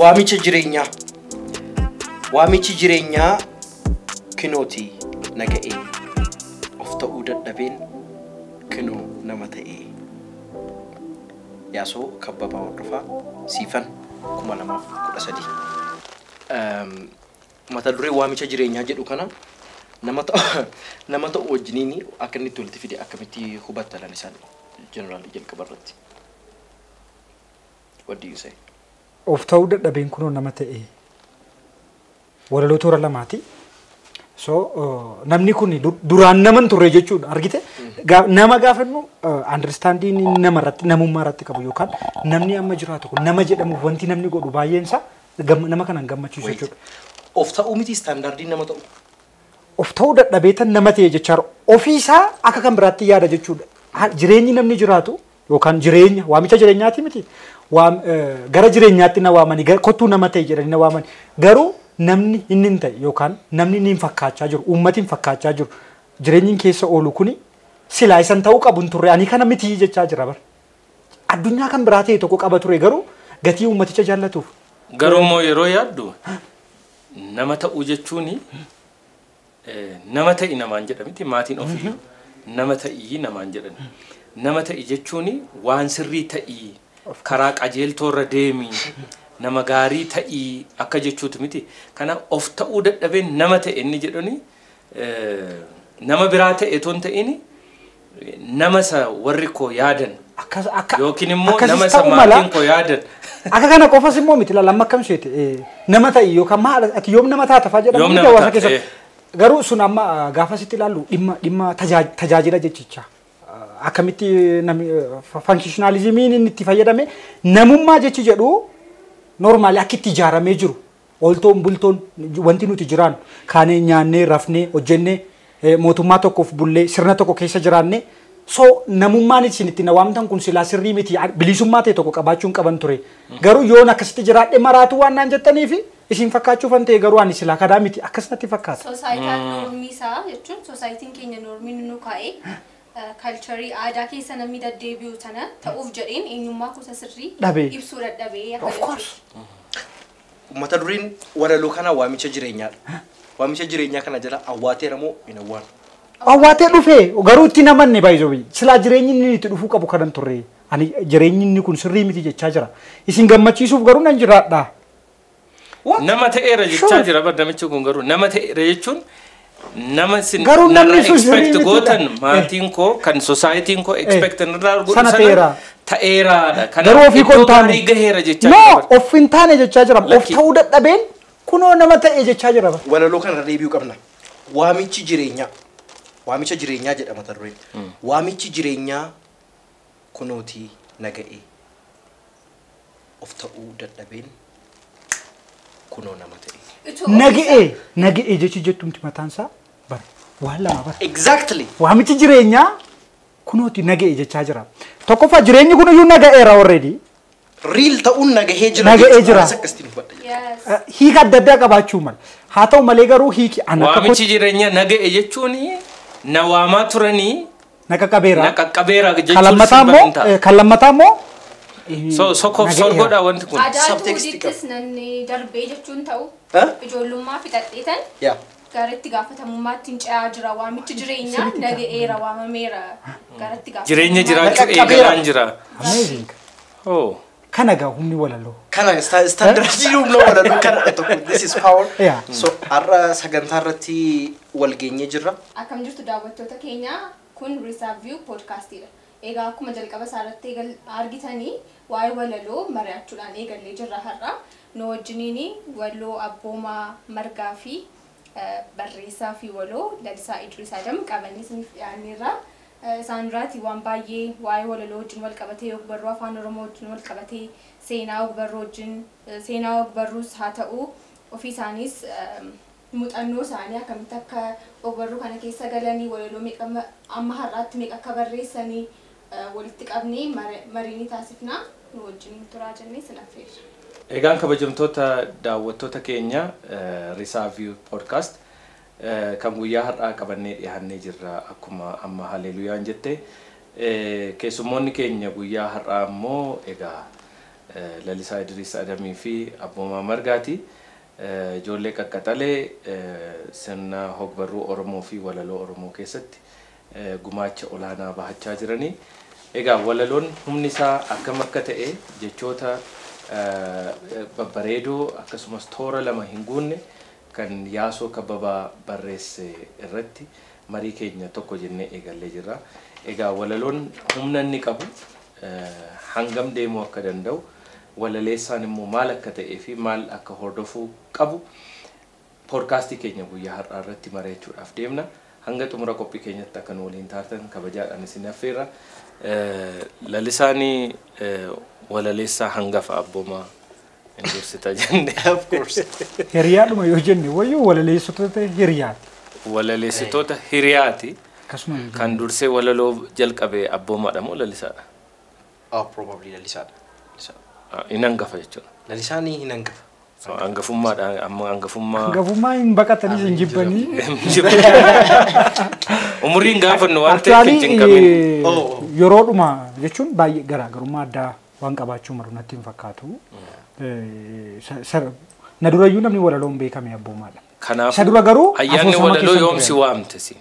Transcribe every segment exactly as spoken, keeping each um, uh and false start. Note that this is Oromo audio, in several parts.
waamicha jireenyaa waamichi jireenyaa kinooti naga'ee of ta'uu dadhabeen kinoo nama ta'ee yaasoo kabbabaa hordofaa siifan kuma lamaaf kudha sadii mata duree waamicha jireenyaa jedhu kana nama ta'u nama ta'u wajjiniin akka inni tolti fide akkamitti hubattalan isaan general jalqaba irratti. What do you say? Of ta'uu dadhabeen kunoo nama ta'ee walaloo toora lamaati. So namni kun duraan naman turre jechuudha argite nama gaafannu understanding nama irratti namummaa irratti qabu yookaan namni amma jiraatu kun nama jedhamu wanti namni godhu baay'een isaa nama kanan gammachiisu jechuudha. Of ta'uu miti standardii nama ta'u. Of ta'uu dadhabeetan nama ta'e jechaadha. Ofii isaa akka kan biraatti yaada jechuudha. Jireenyi namni jiraatu yookaan jireenya waamicha jireenyaati miti. Gara jireenyaatti na waamani kottuu nama ta'e jedhanii na waamani garuu namni inni ta'e yookaan namni ni fakkaachaa jiru uummatiin fakkaachaa jiru jireenyin keessa oolu kuni silaa isan ta'uu qabu turre ani kana miti jechaa jira bar addunyaa kan biraa ta'e tokko qaba ture garuu gatii uummaticha jaallatuuf garuu moo yeroo yaaddu nama ta'uu jechuun nama ta'i namaan jedhamti maatiin ofii nama ta'i namaan jedhan nama ta'i jechuun waan sirrii ta'i karaa qajeeltoorra deemi nama gaarii ta'i akka jechuutu miti kana of ta'uu dadhabeen nama ta'e inni jedhani nama biraa ta'e toon ta'ini nama sa warri koo yaadan yookiin immoo nama sa maatiin koo yaadan akka kana qofas immoo miti lamma akkam seete nama ta'i yookaan maal ati yoom nama taata faa jedhamu hawaasa keessatti garuu sun amma gaafasitti ilaallu dhimma dhimma tajaajila jechicha akkamitti namni functionalismiin inni itti fayyadame namummaa jechi jedhu normaali akka itti ijaaramee jiru oltoon bultoon wanti nuti jiraan kaanee nyaannee rafnee hojjennee mootummaa tokkoof bullee sirna tokko keessa jiraanne so namummaan isin itti na waamtan kun silaa sirrii miti bilisummaa ta'e tokko qabaachuun qaban ture garuu yoon akkasitti jiraadhe maraatu waan naan jettaniif isin fakkaachuuf an ta'e garuu ani silaa kadaa miti akkasumatti fakkaata. Societal normii isaa jechuun societiin keenya normii nu kaa'ee culture aadaa keessa namni daddeebi'u sana ta'uuf jedheen eenyummaa kuusa sirrii ibsuu dadhabee of course. Mata dureen walaloo kana waamicha jireenyaadha. Waamicha jireenyaa kana jala awwaateera moo hin awwaan? Awwaatee dhufee garuu itti namanne baay'isoo silaa jireenyi inni itti dhufuu qabu kanan turre ani jireenyi inni kun sirrii miti jechaa jira isin gammachiisuuf garuu nan jiraadha. Nama ta'eera jechaa jira baddamichi kun garuu nama ta'eera jechuun nama sin garuu namni expect gootan maatiin koo kan societyin koo expect nirraa godhu sana ta'eeraadha kana garuu ofii koo taane gaheera jechaa no of hin taane jechaa jira of ta'uu dadhabeen kunoo nama ta'e jechaa jira walaloo kana deebi'uu qabna waamichi jireenyaa waamicha jireenyaa jedhama mata dureen waamichi jireenyaa kunooti naga'ee of ta'uu dadhabeen kunoo nama ta'e naga'ee naga'ee jechi jettumti mataan isaa bar waan lama bar exactly waamichi jireenyaa kunooti naga'ee jechaa jira tokkoffaa jireenyi kun iyyuu naga'eera already real ta'uun naga'ee jira naga'ee jira Yes. hiika adda addaa qabaachuu mala haa ta'u malee garuu hiiki ana waamichi jireenyaa naga'ee jechuun na waamaa turanii na qaqqabeera na qaqqabeera jechuun kalammataa immoo kalammataa immoo so sokof solgoodha wanti kun subtext nanni darbee jechuun ta'u ijoollummaa fixadheetan garatti gaafatamummaatti ce'aa jira waamichi jireenyaa naga'eera waamameera garatti gaafatamu jireenya jiraachuu eegalaan jira amazing oh kana gaa humni walaloo kana standardii humna walaloo kana tokko this is power so har'a sagantaa irratti wal geenyee jirra akkam jirtu daawwattoota keenya kun Reserve Podcastidha. Egaa akkuma jalqaba isaarratti argitanii waa'ee walaloo mari'achuudhaan eegallee jirra har'a. Nu wajjiniin walaloo abboomaa margaa fi barreessaa fi waloo Lalisaa Idris Adam qabanii isiniif dhiyaanneerra. Isaan irratti waan baay'ee waa'ee walaloo wajjin wal qabatee ogbarruu afaan Oromoo wajjin wal qabatee seenaa ogbarruu wajjin seenaa ogbarruus haa ta'u ofii isaanis muuxannoo isaanii akkamitti akka ogbarruu kana keessa galanii walaloo meeqa amma har'aatti meeqa akka barreessanii walitti qabnee marii taasifna nu wajjin turaa jennee sinaffeerra. Egaan kabajamtoota daawwattoota keenya Reserve Podcast kan guyyaa har'aa qabannee dhiyaannee jirra akkuma amma haleeluyaan jette keessummoonni keenya guyyaa har'aa immoo egaa Lalisaa Idris Adamii fi Abboomaa Margaati. Ijoollee qaqqaxalee sirna hogbarruu Oromoo fi walaloo Oromoo keessatti gumaacha olaanaa bahachaa jiranii. Egaa walaloon humni isaa akkam akka ta'e jechoota babbareedoo akkasumas toora lama hin guunne kan Yaasoo Kabbabaa barreesse irratti marii keenya tokko jennee eegallee jirra. Egaa walaloon humna inni qabu hangam deemuu akka danda'u walaleessaan immoo maal akka ta'ee fi maal akka hordofuu qabu poodkaastii keenya guyyaa har'aa irratti mari'achuudhaaf deemna. Hanga xumura qophii keenyatti akka nu waliin taatan kabajaadhaan isin affeerra. Lalisaanii walaleessaa hangafa Abboomaa indursita jenne. Of course. Hiriyaadhuma yoo jenne wayyuu walaleessitoota hiriyaati. Walaleessitoota hiriyaati. Akkasuma Kan dursee walaloo jalqabee Abboomaadha moo Lalisaadha? Oh, probably Lalisaadha. Lalisaa. Hin hangafa jechuudha. Lalisaanii hin hangafa. Hangafummaadha amma hangafummaa. Hangafummaa hin baqatanii hin jibbanii. Umuriin gaafannu waan ta'eef hin cinqamin. Yeroodhuma jechuun baay'ee garaagarummaa addaa waan qabaachuu malu natti hin fakkaatu. Na durayyuu namni walaloon beekame Abboomaadha. Kanaaf Isa dura garuu ayyaanni walaloo yoomsi waamte si.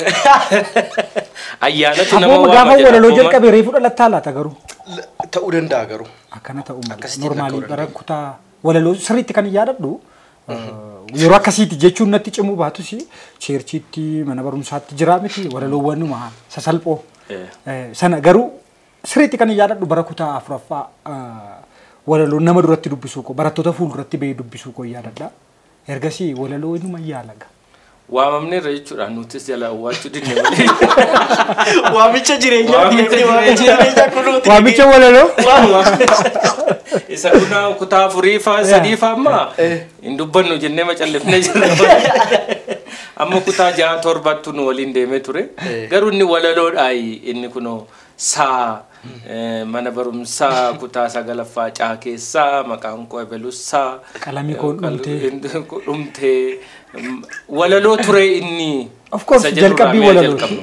Ayyaanatu nama Abbooma waama gaafa walaloo jalqabe reefu dhalattaa laata garuu. Ta'uu danda'a garuu. Akkana ta'uu mala. Akkasitti Normaalii akka bara kutaa walaloo sirriitti kan yaadadhu yeroo akkasiiti jechuun natti cimuu baatus cheerchiitti mana barumsaatti jira miti walaloowwanuma sasalphoo sana garuu sirriitti kan yaadadhu bara kutaa afuraffaa walaloo nama duratti dubbisuu ko barattoota fuulduratti bahee dubbisuu ko yaadadha ergasii walaloo inuma yaalaga. Waamamne irra jechuudhaan nutis jala waachuu dinne malee. Waamicha jireenyaa waamicha jireenyaa kunuuti. Waamicha walaloo. Isa kunaa kutaa afurii faa sadii faa amma hin dubbannu jennee macallifne jirra. Amma kutaa jaha torbattu nu waliin deemee ture. Garuu inni walaloodhaayi inni kunoo saa mana barumsaa kutaa sagalaffaa caa keessaa maqaan koo ebelussaa Qalamii koo dhumtee walaloo ture inni. Of course jalqabii walaloo.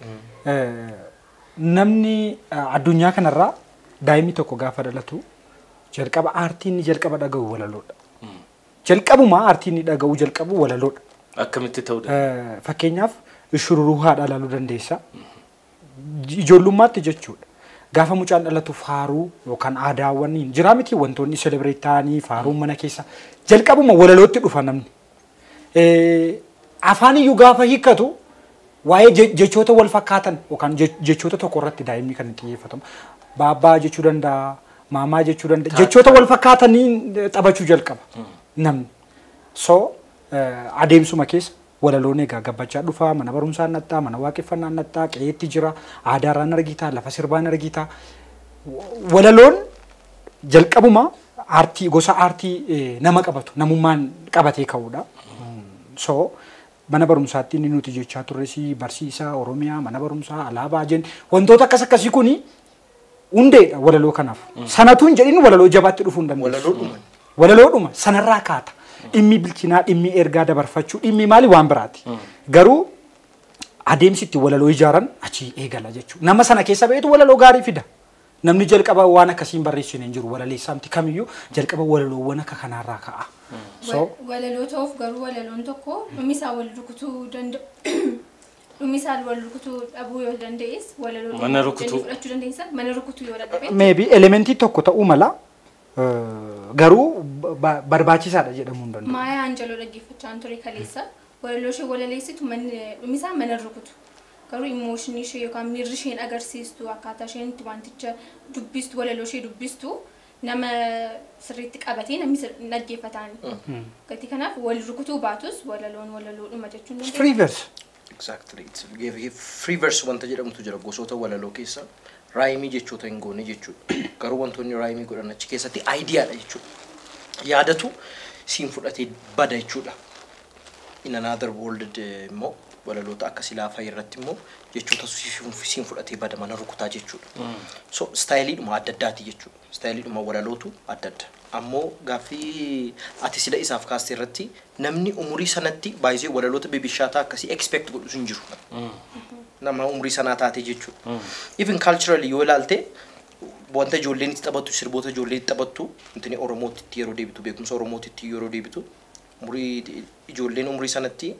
Namni addunyaa kanarraa daa'imni tokko gaafa dhalatu jalqaba aartiin ni jalqaba dhaga'u walaloodha. Jalqabuma aartiin ni dhaga'u jalqabu walaloodha. Akkamitti ta'uu danda'a? Fakkeenyaaf shururuu haadha ilaaluu dandeessa. Ijoollummaatti jechuudha. Gaafa mucaan dhalatu faaruu yookaan aadaawwan jira miti wantoonni celebrate ta'anii faaruun mana keessa jalqabuma walalootti dhufa namni. Afaan iyyuu gaafa hiikkatu waa'ee jechoota wal fakkaatan yookaan jechoota tokko irratti daa'imni kan itti xiyyeeffatamu. Baabbaa jechuu danda'a, maamaa jechuu danda'a. Jechoota wal fakkaatanii taphachuu jalqaba namni. So adeemsuma keessa walaloon egaa gabbachaa dhufa mana barumsaa nattaa mana waaqeffannaa nattaa qe'eetti jira aadaarraan argitaa lafa sirbaan argitaa walaloon jalqabuma aartii gosa aartii nama qabatu namummaan qabatee ka'uudha. So mana barumsaatti inni nuti jechaa turresi barsiisaa Oromiyaa mana barumsaa alaabaa jen wantoota akkas akkasii kuni hundeedha walaloo kanaaf. Sanatuun jedhin walaloo jabaatti dhufuu hin dandeessu. Walaloodhuma. Walaloodhuma sanarraa kaata. Dhimmi bilchinaa dhimmi ergaa dabarfachuu dhimmi maali waan biraati. Garuu adeemsitti walaloo ijaaran achi eegala jechuudha. Nama sana keessa beetu walaloo gaarii fida. Namni jalqaba waan akkasiin barreessine hin jiru walaleessaamti kamiyyuu jalqaba walaloowwan akka kanaarraa ka'a. So walaloo ta'uuf garuu walaloon tokko dhumisaa wal rukutuu danda'u. Dhumisaa wal rukutuu dhabuu yoo danda'es walaloo Mana rukutuu fudhachuu dandeessa mana rukutuu yoo dadhabe. maybe elementii tokko ta'uu mala garuu barbaachisaadha jedhamuu hin danda'u. Maayaa Anjaloo dhaggeeffachaan ture kaleessa walaloo ishee walaleessitu dhumisaa mana rukutu. Garuu emotionii ishee yookaan miirri isheen agarsiistu akkaataa isheen itti wanticha dubbistu walaloo ishee dubbistu nama sirriitti qabatee namni dhaggeeffataan. Gatii kanaaf wal rukutuu baatus walaloon walaloodhuma jechuun dandeenya. Free verse. Exactly. Free verse wanta jedhamtu jira gosoota walaloo keessa raayimii jechoota hin goone jechuudha. Garuu wantoonni raayimii godhan achi keessatti aayidiyaadha jechuudha. Yaadatu siin fudhatee bada jechuudha. In another world immoo walaloota akkasii laafaa irratti immoo jechoota siin fudhatee bada mana rukutaa jechuudha. So staayiliidhuma adda addaati jechuudha. Staayiliidhuma walalootu adda adda. Ammoo gaaffii ati sila isaaf kaastee irratti namni umurii sanatti baay'ee walaloota bibishaataa akkasii expect godhu sun jiru. Nama umurii sanaa taate jechuudha. Even culturally yoo ilaalte wanta ijoolleen itti taphattu sirboota ijoollee itti taphattu intini Oromootti yeroo deebitu beekumsa Oromootti yeroo deebitu umurii ijoolleen umurii sanatti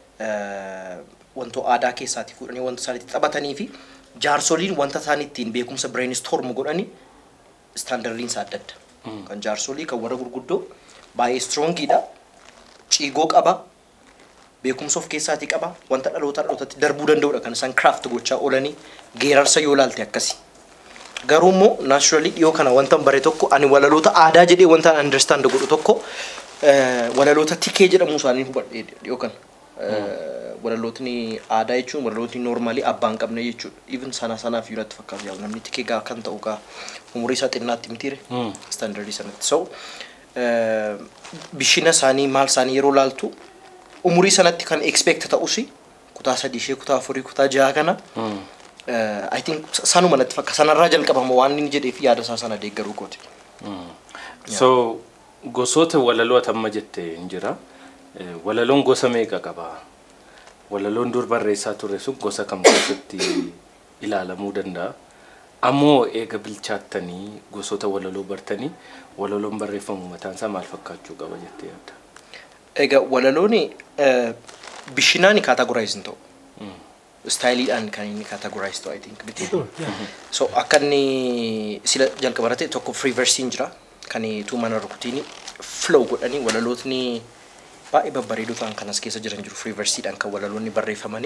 wanto aadaa keessaati godhanii wanta isaan itti taphatanii fi jaarsoliin wanta isaan ittiin beekumsa brainstorm godhanii standardiin isaa adda adda. Kan jaarsolii kan warra gurguddoo baay'ee strongidha. Ciigoo qaba. Beekumsa of keessaatii qaba. Wanta dhaloota dhalootatti darbuu danda'udha kan isaan craft gochaa oolanii geerarsa yoo laalte akkasi. Garuu immoo naturally dhiyoo kana wanta bare tokko ani walaloota aadaa jedhee wanta understand godhu tokko walaloota tikee jedhamu isaanii hubadhee dhiyoo kana. Walalootni aadaa jechuun walalootni normally abbaan qabne jechuudha. Even sana sanaaf yoo natti fakkaatu yaa namni tikee gaa kan ta'u gaa umurii isaa xinnaatti mitiire standardii sanatti. So bishina isaanii maal isaanii yeroo laaltu umurii sanatti kan expect ta'usi kutaa sadii ishee kutaa afurii kutaa jaha kana I think sanuma natti fakkaata sanarraa jalqabama waan inni jedhee fi yaada isaa sana deeggaruu kooti. So gosoota walaloo amma jette hin jira. Walaloon gosa meeqa qaba? Walaloon dur barreessaa ture sun gosa kam keessatti ilaalamuu danda'a? Ammoo eega bilchaattanii gosoota walaloo bartanii walaloon barreeffamu mataan isaa maal fakkaachuu qaba jettee yaadda? Egaa walaloon bishinaan categorize hin ta'u. Styleidhaan kan inni categorize ta'u I think biti. So akka inni sila jalqabarate tokko free verse jira kan tu mana rukutiin flow godhanii walalootni baay'ee babbareedoo ta'an kan as keessa jiran jiru free verseedhaan kan walaloonni barreeffamanii.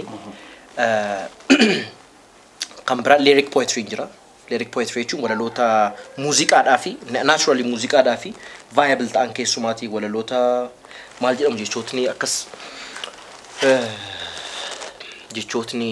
Kan biraa lyric poetry jira. Lyric poetry jechuun walaloota muuziqaadhaa fi naturally muuziqaadhaa fi viable ta'an keessumaatii walaloota maal jedhamu jechootni akkas jechootni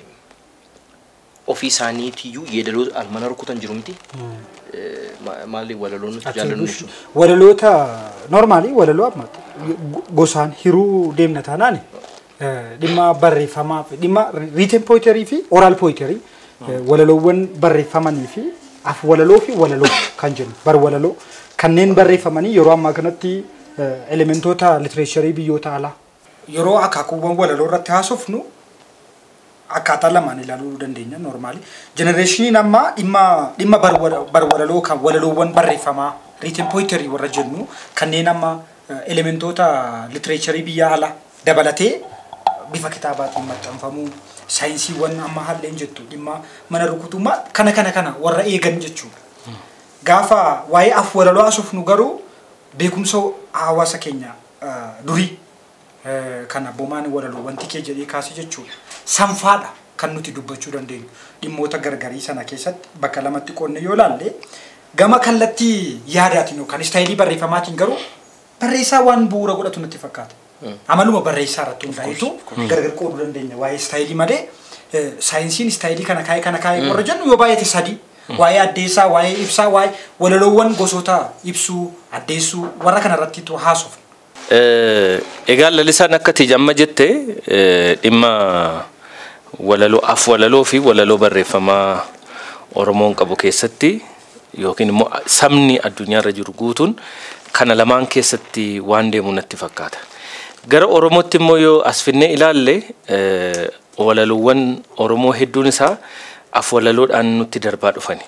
ofii isaaniitiyyuu yeedaloo almana rukutan jiru miti. Maali walaloon nuti jaallannu jechuudha. Walaloota normally walaloo amma gosaan hiruu deemna taanaan dhimma barreeffamaa fi dhimma written poetry fi oral poetry walaloowwan barreeffamanii fi af walaloo fi walaloo kan jennu bar walaloo kanneen barreeffamanii yeroo ammaa kanatti elementoota literature biyyoota alaa yeroo akaakuuwwan walaloo irratti haasofnu akkaataa lamaan ilaaluu dandeenya normally generationiin amma dhimma dhimma bar walaloo kan walaloowwan barreeffamaa written poetry warra jennu kanneen amma elementoota literature biyya alaa dabalatee bifa kitaabaatiin maxxanfamuu saayinsiiwwan amma halleen jettu dhimma mana rukutummaa kana kana kana warra eegan jechuudha. Gaafa waa'ee af walaloo haasofnu garuu beekumsa hawaasa keenya durii kan abboomaan walaloo wanti kee jedhee kaasee jechuudha. Sanfaadha kan nuti dubbachuu dandeenyu dhimmoota gargarii sana keessatti bakka lamatti qoonne yoo laalle gama kallattii yaadaatiin yookaan istaayilii barreeffamaatiin garuu barreessaa waan bu'uura godhatu natti fakkaata. Amaluma barreessaa irratti hundaa'etu gargar qooduu dandeenya waa'ee istaayilii malee saayinsiin istaayilii kana kaa'ee kana kaa'ee warra jennu yoo baay'ate sadii waa'ee addeessaa waa'ee ibsaa waa'ee walaloowwan gosoota ibsuu addeessuu warra kana irratti haasofna. Egaa lalisaan akka tijamma jette dhimma walaloo af walaloo fi walaloo barreeffamaa Oromoon qabu keessatti yookiin immoo sabni addunyaarra jiru guutuun kana lamaan keessatti waan deemu natti fakkaata. Gara Oromootti immoo yoo as finnee ilaalle walaloowwan Oromoo hedduun isaa af walaloodhaan nutti darbaa dhufani.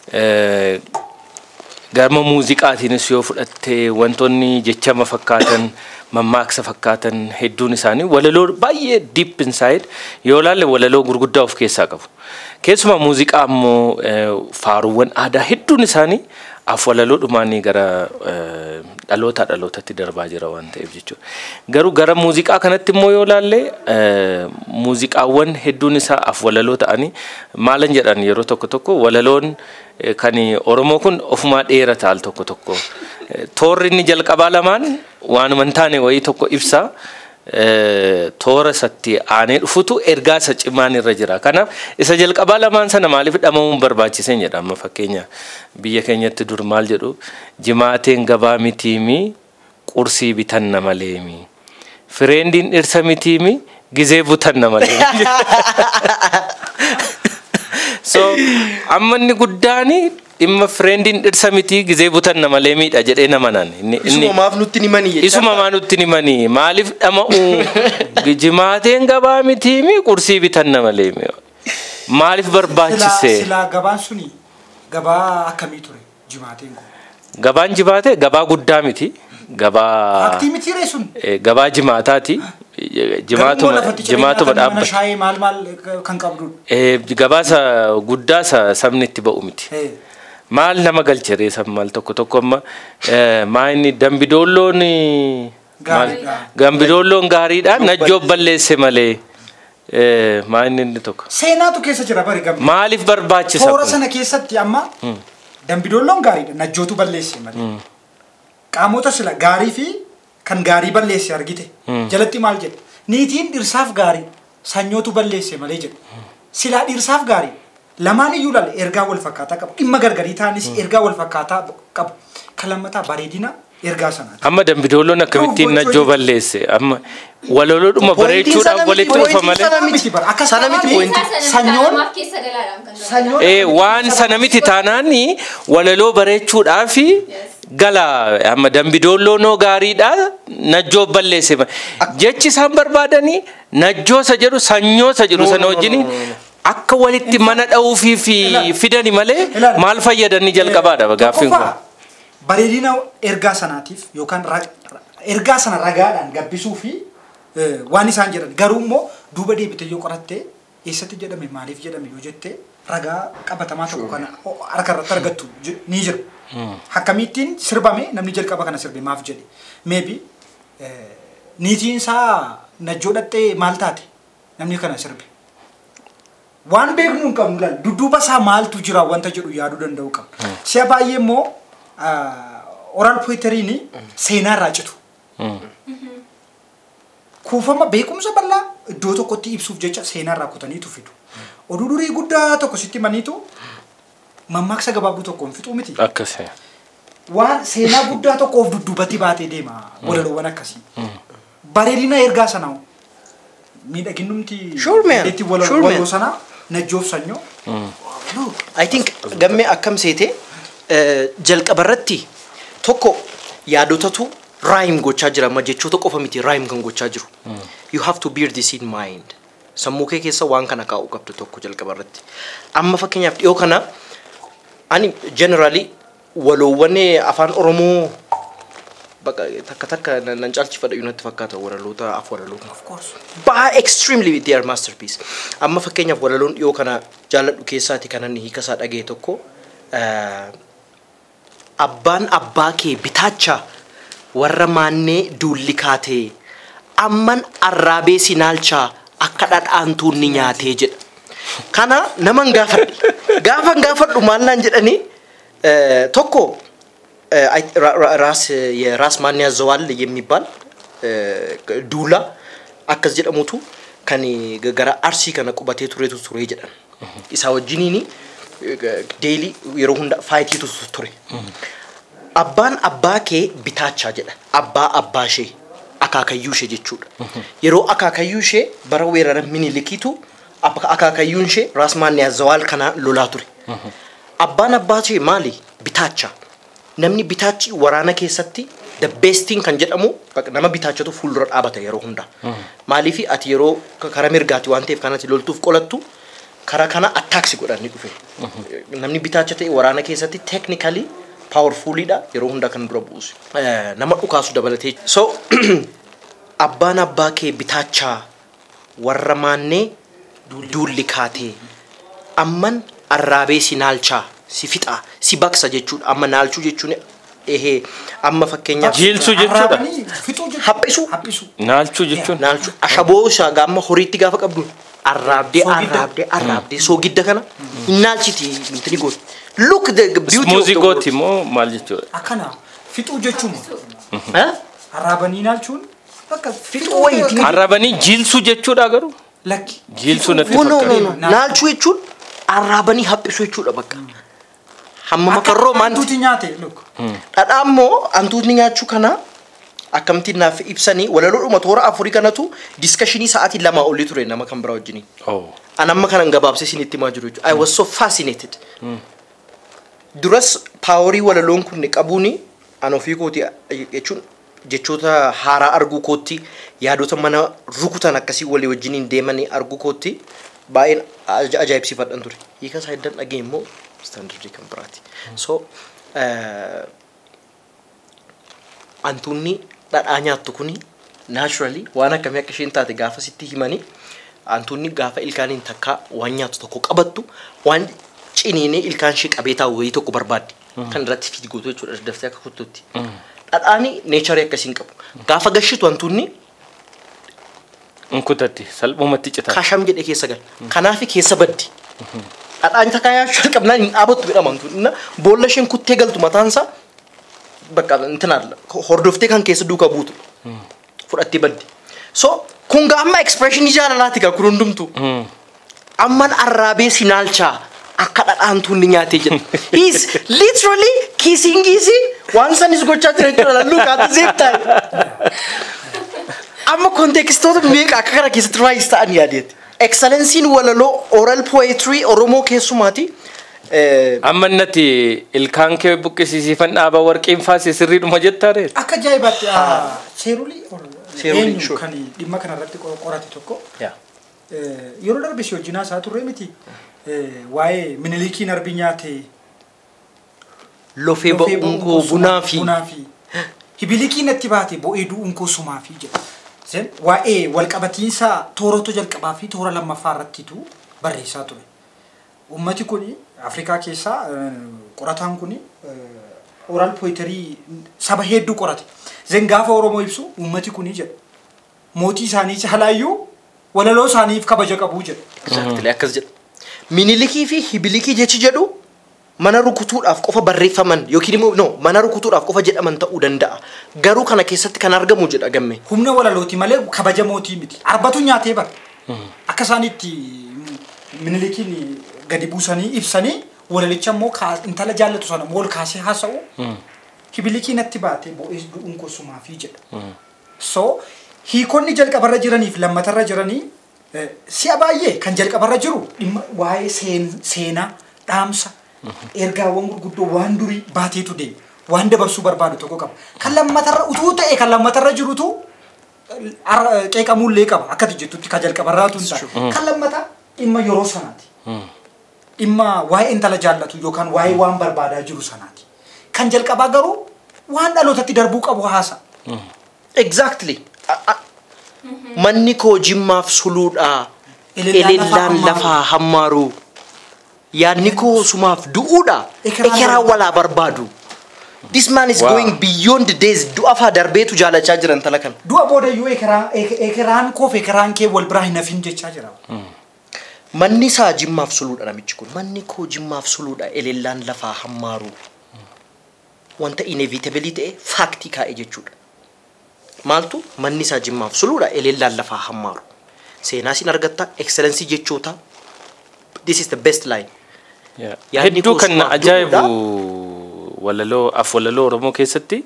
Gama muuziqaatiinis yoo fudhatte wantoonni jechama fakkaatan mammaaksa fakkaatan hedduun isaanii walaloo baay'ee deep inside yoo ilaalle walaloo gurguddaa of keessaa qabu. Keessumaa muuziqaa ammoo faaruuwwan aadaa hedduun isaanii af walaloo dhumaanii gara dhaloota dhalootatti darbaa jira waan ta'eef jechuudha. Garuu gara muuziqaa kanatti immoo yoo ilaalle muuziqaawwan hedduun isaa af walaloo ta'anii maalan jedhan yeroo tokko tokko walaloon kan Oromoo kun ofumaa dheerata al tokko tokko. Toorri inni jalqabaa lamaan waanuma hin taane wayii tokko ibsa. Toora satti aanee dhufutu ergaa isa cimaan irra jira. Kanaaf isa jalqabaa lamaan sana maaliif dhamamuun barbaachisen jedha amma fakkeenya biyya keenyatti dur maal jedhu jimaateen gabaa mitiimi qursii bitanna maleemi fireendiin dhirsa mitiimi gizee butanna maleemi. So amma inni guddaani dhimma fireendiin dhirsa miti gizee butanna maleemiidha jedhee nama naan inni isuma maaf nutti nimanii jecha isuma maa nutti nimanii maaliif dhama'u jimaateen gabaa mitiimi qursii bitanna maleemi maaliif barbaachise sila gabaan suni gabaa akkamii ture jimaateen kun? Gabaan jimaate gabaa guddaa miti. Gabaa Aktii miti reesun? gabaa jimaataati. Jimaatuma jimaatuma dhaabbata. Shaayii maal maal kan qabdu? Gabaa sa guddaa sa sabni itti ba'u miti. Maal nama galcheree sab maal tokko tokko amma maa inni dambidoolloon dambidoolloon gaariidhaan najjoo balleesse malee. maa inni inni tokko. Seenaatu keessa jira bari gambi. Maaliif barbaachisa? Toora sana keessatti amma dambidoolloon gaariidha najjootu balleesse malee. Qaamota sila gaarii fi kan gaarii balleesse argite. Jalatti maal jedhe? Niitiin dhirsaaf gaarii sanyootu balleesse malee jedhe. Silaa dhirsaaf gaarii lamaan iyyuu laale ergaa wal fakkaataa qabu. Dhimma gargarii ta'anis ergaa wal fakkaataa qabu. Kan lammataa bareedina ergaa sanaati. Amma dambidoolloon akkamittiin najjoo balleesse? Amma waloloodhuma bareechuudhaaf walitti dhufa malee. Sana miti pointi. Sanyoon Eh waan sana miti taanaani walaloo bareechuudhaaf gala amma dambidoolloonoo gaariidha najjoo balleesse. Jechi isaan barbaadanii najjoo sa jedhu sanyoo sa jedhu sana wajjin akka walitti mana dha'uufii fi fidani malee maal fayyadanii jalqabaadha gaaffiin kun. Bareedina ergaa sanaatiif yookaan ergaa sana ragaadhaan gabbisuu fi waan isaan jedhan garuu immoo duuba deebitee yoo qoratte eessatti jedhame maaliif jedhame yoo jette ragaa qabatamaa tokko kana harka irratti argattu ni jira. Akkamittiin sirbame namni jalqaba kana sirbe maaf jedhe maybe niitiin isaa najjoo dhattee maal taate namni kana sirbe. Waan beeknu hin qabnu laal dudduuba isaa maaltu jira wanta jedhu yaaduu danda'u qabna. Si'a baay'ee immoo oral poetry seenaa irraa citu. Kuufama beekumsa bal'aa iddoo tokkotti ibsuuf jecha seenaa irraa kutaniitu fidu. Oduu durii guddaa tokko sitti maniitu mammaaksa gabaabduu tokkoon fixuu miti. Akkasii. Waan seenaa guddaa tokko of dudduubatti baatee deema walaloowwan akkasii. Bareedina ergaa sanaa miidhaginumti itti waloo sanaa najjoof sanyoo. I think gammee akkam seete jalqabarratti tokko yaadotatu rhyme gochaa jira amma jechoota qofa miti rhyme kan gochaa jiru. You have to bear this in mind. Sammuu kee keessa waan kana kaa'uu qabdu tokko jalqabarratti. Amma fakkeenyaaf dhiyoo kana ani generally waloowwan afaan Oromoo takka takka nan caalchifadha yuunatti fakkaata walaloota af walaloota. Of course. Ba extremely they are masterpiece. Amma fakkeenyaaf walaloon dhiyoo kana jaaladhu keessaati kan inni hiika isaa dhagee tokko abbaan abbaa kee bitaacha warra maannee duulli kaatee amman arraabee sinaalchaa akka dhadhaantuun ni nyaatee jedha. Kana naman gaafadhu. Gaafan gaafadhu maal naan jedhanii tokko ራስ የራስ ማን ያዘዋል የሚባል ዱላ አከስ ጀደሙቱ ከኒ ገገራ አርሲ ከነ ቁባቴ ቱሬቱ ቱሬ ጀደን ኢሳ ወጂኒኒ ዴሊ የሮሁንዳ ፋይቲቱ ቱሬ አባን አባኬ ቢታቻ ጀደ አባ አባሼ አካካዩሼ ጀቹዳ የሮ አካካዩሼ በረው የረረ ሚኒሊኪቱ አካካዩንሼ ራስ ማን ያዘዋል ከና ሎላ ቱሬ አባን አባቼ ማሊ ቢታቻ namni bitaachi waraana keessatti the best thing kan jedhamu nama bitaachatu fuuldura dhaabata yeroo hunda maaliif ati yeroo karaa mirgaati waan ta'eef kanatti loltuuf qolattu karaa kana attacks godhanii dhufe namni bitaacha ta'e waraana keessatti technically powerful dha yeroo hunda kan dura buusu nama dhukaasu dabalatee so abbaan abbaa kee bitaacha warra maannee duulli kaatee amman arraabee sinaalchaa si fixa si baksa jechuudha amma naalchuu jechuun ehe amma fakkeenyaaf jilsu jechuudha haphisu haphisu naalchuu jechuun naalchuu ashaboo shaga amma horiitti gaafa qabdu arraabdee arraabdee arraabdee soo gidda kana naalchiti mintini goot look the beauty music gooti moo maal jechuudha akana fixuu jechuun ha arraabanii naalchuun bakka fixuu wayiiti arraabanii jilsu jechuudha garuu lakki jilsu natti fakkaata naalchuu jechuun arraabanii haphisu jechuudha bakka hamma makarroo maanti antuuti nyaate look dhadhaa immoo antuutni nyaachuu kana akkamtiin naaf ibsanii walaloodhuma toora afurii kanatu discussionii sa'aatii lama olii ture nama kan biraa wajjin an amma kanan gabaabsee isinitti himaa jiru I was so fascinated duras paaworii walaloon kun qabuuni an ofii kooti jechuun jechoota haaraa arguu kootti yaadota mana rukutan akkasii walii wajjiniin deemanii arguu kootti baay'een ajaa'ibsiifadhan ture hiika isaa hiddan dhagee immoo standardii kan biraati. So antuunni dhadhaa nyaattu kuni naturally waan akkamii akka isheen taate gaafa sitti himanii antuunni gaafa ilkaaniin takka waan nyaattu tokko qabattu waan ciniinee ilkaan ishee qabee taa'u wayii tokko barbaaddi. Kan irratti fiiti gootu jechuudha daftee akka kuttutti. Dhadhaani nature akkasiin qabu. Gaafa gashitu antuunni Nkutatti salphumatti cita. Kasham jedhee keessa gal. Kanaaf keessa baddi. Dhadhaan takka yaachuu qabnaan hin dhaabattu jedhama antuunni. Boolla isheen kuttee galtu mataan isaa bakka intinaadha. Hordoftee kan keessa duukaa buutu. Fudhattee baddi. So kun gaamma expression jaalalaati kan kun hundumtu. Amman arraabee sinaalchaa akka dhadhaan tunni nyaatee jira. He's literally kissing kissing waan sanis gochaa jira jechuudha. Look at the same time. Amma kontekstoota meeqa akka kana keessatti raayis ta'an yaadeeti. Excellensiin walaloo oral poetry Oromoo keessumaati. Amma natti ilkaan kee buqqisiisifan dhaaba warqeen faasee sirriidhuma jettaare. Akka ajaa'ibaatti seerulii eenyu kan dhimma kanarratti qorate tokko yeroo darbe si wajjinaa isaa turre miti waa'ee minilikiin arbi nyaate lofee ba'uunkoo bunaa fi hibilikiin natti baate bo'ee du'uunkoo sumaa fi jedha. Sen waa'ee walqabatiinsa tooratu jalqabaa fi toora lammaffaa irrattitu barreessaa ture. Ummati kuni Afrikaa keessaa qorataan kuni oral poetry saba hedduu qorate. Zen gaafa Oromoo ibsu ummati kuni jedha. Mootii isaanii caalaayyuu walaloo isaaniif kabaja qabu jedha. Exactly akkas jedha. Minilikii fi hibilikii jechi jedhu mana rukutuudhaaf qofa barreeffaman yookiin immoo no mana rukutuudhaaf qofa jedhaman ta'uu danda'a. Garuu kana keessatti kan argamu jedha gamme. Humna walalooti malee kabaja mootii miti. Arbatu nyaatee bara. Akka isaaniitti minilikiin gadi buusanii ibsanii walalicha immoo intala jaallatu sana mool kaasee haasa'u. Hibilikii natti baate bo'ee du'uunkoo sumaa fi jedha. So hiikonni jalqabarra jiraniif lammatarra jiranii si'a baay'ee kan jalqabarra jiru dhimma waa'ee seenaa dhaamsa ergaawwan gurguddoo waan durii baateetu deema waan dabarsuu barbaadu tokko qaba. Kan lammatarra utuu ta'e kan lammatarra jirutu qeeqamuullee qaba akkati jettutti kan jalqabarraatu hin taane. Kan lammataa dhimma yeroo sanaati. Dhimma waa'ee intala jaallatu yookaan waa'ee waan barbaadaa jiru sanaati. Kan jalqabaa garuu waan dhalootatti darbuu qabu haasa. Exactly. Manni koo jimmaaf suluudha. Eleellaan lafaa hammaaru. Yaadni koo sumaaf du'uudha. Ekeraa walaa barbaadu. This man is going beyond the days. Du'a faa darbeetu jaalachaa jiran tala kan. Du'a booda iyyuu ekeraan koof ekeraan kee wal biraa hin hafin jechaa jira. Manni isaa jimmaaf suluudha namichi kun. Manni koo jimmaaf suluudha. Eleellaan lafaa hammaaru. Wanta inevitabilii ta'e faaktii kaa'e jechuudha. Maaltu manni isaa jimmaaf suluudha eleellaan lafaa hammaaru. Seenaa siin argatta excellency jechoota. This is the best line. Hedduu kan ajaa'ibu walaloo af walaloo Oromoo keessatti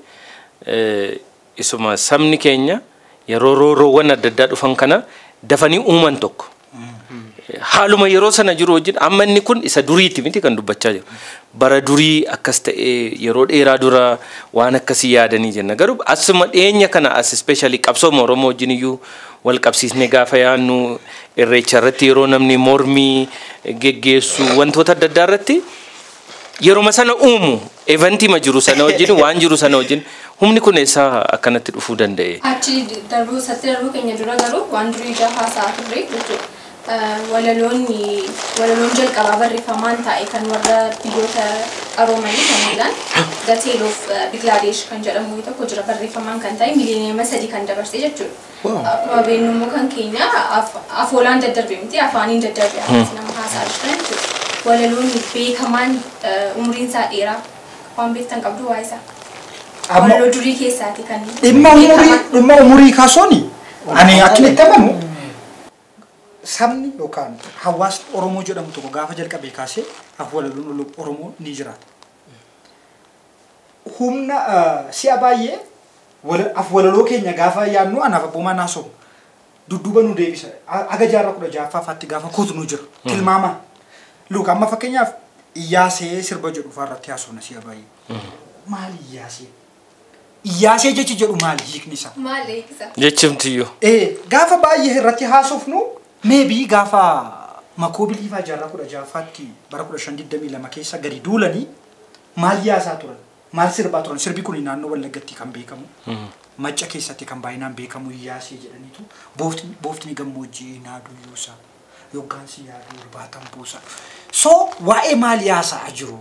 isuma sabni keenya yeroo rooroowwan adda addaa dhufan kana dafanii uuman tokko. Haaluma yeroo sana jiru wajjin amma inni kun isa duriiti miti kan dubbachaa jiru. Bara durii akkas ta'ee yeroo dheeraa dura waan akkasii yaadanii jenna. Garuu asuma dhiyeenya kana as especially qabsooma Oromoo wajjin iyyuu wal qabsiisnee gaafa yaannu irreecha irratti yeroo namni mormii geggeessu wantoota adda addaa irratti yeroo sana uumu eventii ma jiru sana wajjin waan jiru sana wajjin humni kun eessaa akkanatti dhufuu danda'e. Achi darbuu satti darbuu keenya dura garuu waan durii gaafa haasa'aa turre jechuudha. Walaloonni walaloon jalqabaa barreeffamaan ta'e kan warra biyyoota qaroomanii kan jedhan The Tale of Bangladesh kan jedhamu tokko jira barreeffamaan kan ta'e miliyoonii sadii kan dabarse jechuudha. Akkuma beeknu immoo kan keenya afoolaan daddarbe miti afaaniin daddarbe akkasii nama haasa'aa jiran jechuudha. Walaloonni beekamaan umriin isaa dheeraa waan beektan qabdu waa isaa. Walaloo durii keessaati kan dhimma umurii kaasuuni ani akkamitti amanu sabni yookaan hawaasni Oromoo jedhamu tokko gaafa jalqabee kaasee af walaloon Oromoo ni jiraata. Humna si'a baay'ee af walaloo keenya gaafa yaadnu anaaf abboomaa naasoo dudduuba nu deebisa. Aga jaarraa kudha ja'affaatti gaafa kuutu nu jira. Tilmaamaa. Luuk amma fakkeenyaaf Iyyaasee sirba jedhu faarratti haasofna si'a baay'ee. Maali Iyyaasee? Iyyaasee jechi jedhu maali hiikni isaa? Maali hiikisa? Jechimtiyyoo. Eh gaafa baay'ee irratti haasofnu maybe gaafa makoobilii faa jaarraa kudha jaafaatti bara kudha shan digdamii lama keessa gadi duulanii maal yaasaa turan maal sirbaa turan sirbi kun naannoo Wallaggaatti kan beekamu macca keessatti kan baay'inaan beekamu yaasee jedhaniitu boofti boofti gammoojjii naaduu yuusaa yookaan si yaaduu irbaatan buusa so waa'ee maal yaasaa jiru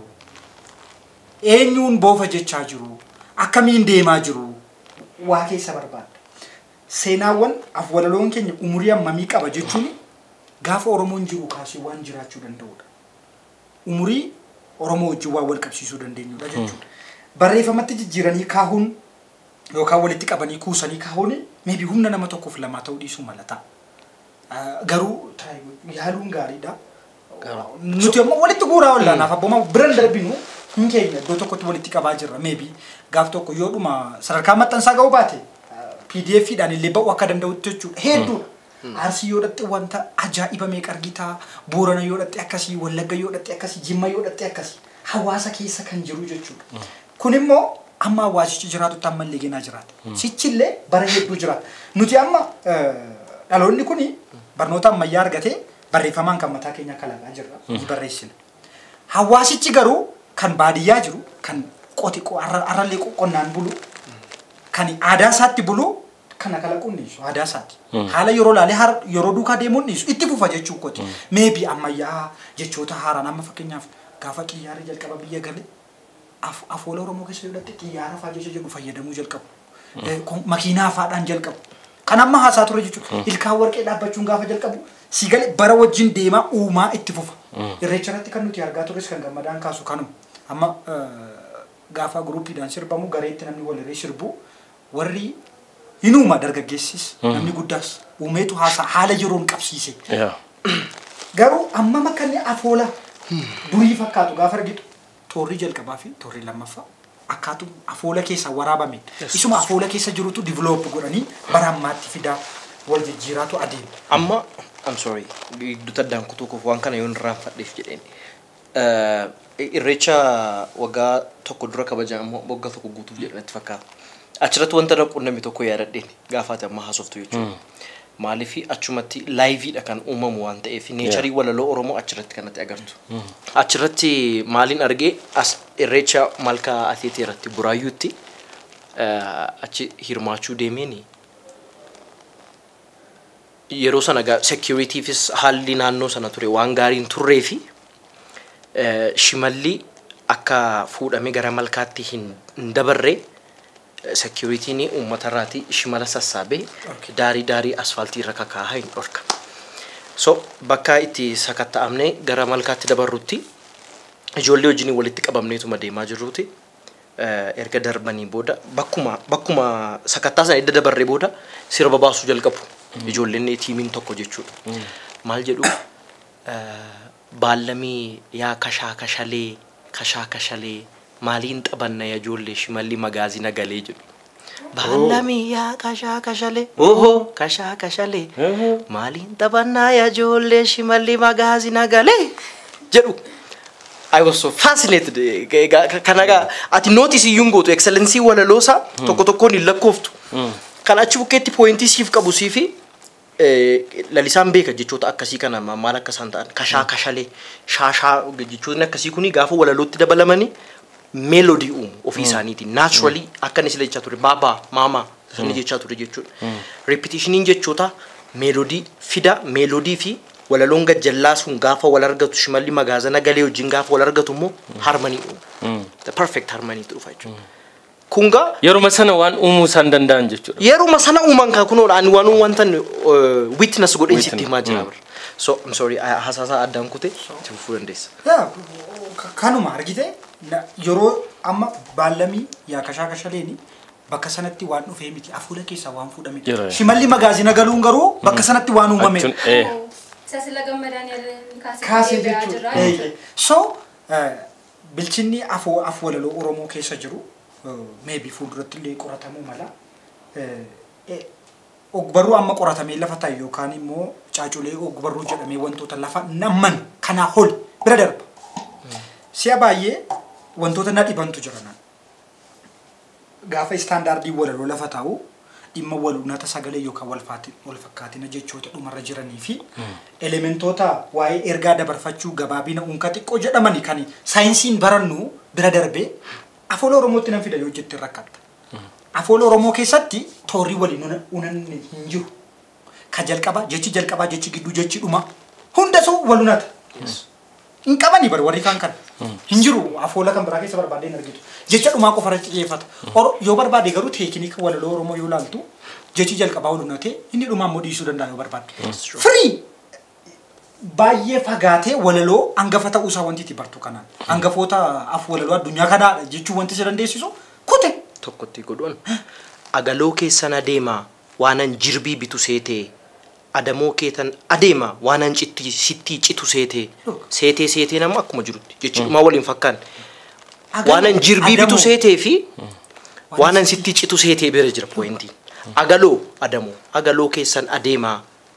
eenyuun boofa jechaa jiru akkamiin deemaa jiru waa keessa barbaada seenaawwan afwalaloon keenya umurii hammamii qaba jechuun gaafa Oromoon jiru kaasee waan jiraachuu danda'udha. Umurii Oromoo wajjin waan wal qabsiisuu dandeenyudha jechuudha. Barreeffamatti jijjiiranii kaahuun yookaan walitti qabanii kuusanii kaahuun maybe humna nama tokkoof lama ta'uu dhiisuu malata. Garuu yaaluun gaariidha. Nuti ammoo walitti guuraa ollaanaaf abbooma biran darbinu hin keenya iddoo tokkotti walitti qabaa jirra maybe gaaf tokko yoo dhuma sadarkaa maxxansaa ga'uu baate P D F dhaan illee ba'uu akka danda'utti jechuudha. Hedduudha. Arsii yoo dhatte wanta ajaa'iba meeqa argitaa Boorana yoo dhatte akkasii Wallagga yoo dhatte akkasii Jimma yoo dhatte akkasii hawaasa keessa kan jiru jechuudha. Kun immoo amma hawaasichi jiraatutti amma illee geenaa jiraata. Sichillee bara hedduu jiraata. Nuti amma dhaloonni kuni barnoota ammayyaa argatee barreeffamaan kan mataa keenya kalaqaa jirra. Ni barreessina. Hawaasichi garuu kan baadiyyaa jiru kan qoti arrallee qonnaan bulu kan aadaa isaatti bulu kana kalaquun dhiisu aadaa isaati. Haala yeroo laalee yeroo duukaa deemuun dhiisu itti fufa jechuu kooti. Meebii ammayyaa jechoota haaraan amma fakkeenyaaf gaafa xiyyaarri jalqaba biyya galee afoola Oromoo keessa yoo dhatte xiyyaara fa'aa jecha jedhu fayyadamuu jalqabu. Makiinaa fa'aadhaan jalqabu. Kan amma haasaa ture jechuudha. Ilkaan warqee dhaabbachuun gaafa jalqabu si galee bara wajjin deemaa uumaa itti fufa. Irreecha irratti kan nuti argaa tures kan gammadaan kaasu kanuma. Amma gaafa guruupiidhaan sirbamu gareetti namni walirree sirbu warri hinuma dargaggeessis namni guddaas uumeetu haasaa haala yeroon qabsiise. Garuu amma makkanni afoola durii fakkaatu gaafa argitu toorri jalqabaa fi toorri lammaffaa akkaatu afoola keessa waraabame. Isuma afoola keessa jirutu develop godhanii bara ammaatti fidaa wal jijjiiraatu adeema. Amma I'm sorry gidduutti addaan kutuuf waan kana yoon raanfadheef jedheen. Irreecha waggaa tokko dura kabajamu waggaa tokko guutuuf jedhamatti fakkaata. Achirratti wanta qunnamni tokko yaadadheen gaafaate amma haasoftu jechuudha. Maaliif achumatti laayiviidha kan uumamu waan ta'eef neecharii walaloo Oromoo achirratti kanatti agartu. Achirratti maaliin argee as irreecha malkaa Ateetee irratti Buraayyuutti achi hirmaachuu deemeeni. Yeroo sana securityfis haalli naannoo sana ture waan gaariin turree fi shimalli akka fuudhamee gara malkaatti hin dabarree security ni ummata irraati shimala sassaabee daarii daarii asfaaltii irra kakaahaa hin dhorka. So bakka itti sakatta'amne gara malkaatti dabarrutti ijoollee wajjin walitti qabamneetuma deemaa jirruuti. Erga darbanii booda bakkuma bakkuma sakattaa sana edda dabarree booda sirba baasuu jalqabu. Ijoolleen tiimiin tokko jechuudha. Maal jedhu baallamii yaa kashaa kashalee kashaa kashalee maaliin taphanna yaa ijoollee shimalli magaazina galee jedhu. Baallamii yaa kashaa kashalee oho kashaa kashalee maaliin taphanna yaa ijoollee shimalli magaazina galee jedhu. I was so fascinated. Kanaga ati notice iyyuu to excellency walaloosa tokko tokkoon hin lakkooftu. Kan achi bukkeetti pointii siif qabu siifi lalisaan beeka jechoota akkasii kana maal akka isaan ta'an kashaa kashalee shaashaa jechoonni akkasii kuni gaafa walalootti dabalamanii melody uumu ofii isaaniitiin naturally akka inni sila jechaa ture baabaa maamaa sani jechaa ture jechuudha. Repetitioniin jechoota melody fida melody fi walaloon gajjallaa sun gaafa wal argatu shimalli magaazana galee wajjin gaafa wal argatu immoo harmony uumu. The perfect harmony tu dhufa jechuudha. Kunga yeruma sana waan uumuu isaan danda'an jechuudha. Yeruma sana uuman ka kunoo ani waan wantan witness godhee sitti himaa jira. So I'm sorry hasaasa addaan kute itti fufuu dandeessa. Yaa kanuma argite yeroo amma baallamii yaa kashaa kashaleeni bakka sanatti waan dhufee miti afuula keessa waan fuudhame. Shimalli magaazina galuun garuu bakka sanatti waan uumame. Sasila gammadaan kaasee jechuudha. So bilchinni afoo afwalaloo Oromoo keessa jiru maybe fuulduratti illee qoratamuu mala. Ogbarruu amma qoratamee lafa taa'e yookaan immoo caaculee ogbarruu jedhamee wantoota lafa namman kanaa hol bira darba. Si'a baay'ee wantoota na dhibantu jiran. Gaafa istaandaardii walaloo lafa taa'u dhimma waluunata sagalee yookaan wal fakkaatina jechoota dhumarra jiranii fi elementoota waa'ee ergaa dabarfachuu gabaabina unka xiqqoo jedhamanii kan saayinsiin barannu bira darbee afoola Oromootti nan fida yoo jettee rakkatta. Afoola Oromoo keessatti toorri waliin unan hin jiru. Ka jalqaba jechi jalqaba jechi gidduu jechi dhuma hunda soo waluunata. In qabani bar warri kan kan hin jiru afoola kan biraa keessa barbaadeen argitu jecha dhumaa qofa irratti xiyyeeffata yoo barbaade garuu teekniika walaloo Oromoo yoo laaltu jechi jalqabaa waluunatee inni dhumaa immoo dhiisuu danda'a yoo barbaade free baay'ee fagaatee walaloo hangafa ta'uusaa wanti itti bartu kanaan hangafoota af walaloo addunyaa kanaadha jechuu wanti si dandeessisu kute tokkotti godhuun agaloo keessan adeemaa waanan jirbii bitu seetee adamoo keetan adeema waanan citti sitti citu seetee seetee seetee nama akkuma jirutti jechuudha waliin fakkaan waanan jirbii bitu seetee fi waanan sitti citu seetee bira jira pointii agaloo adamoo agaloo keessan adeemaa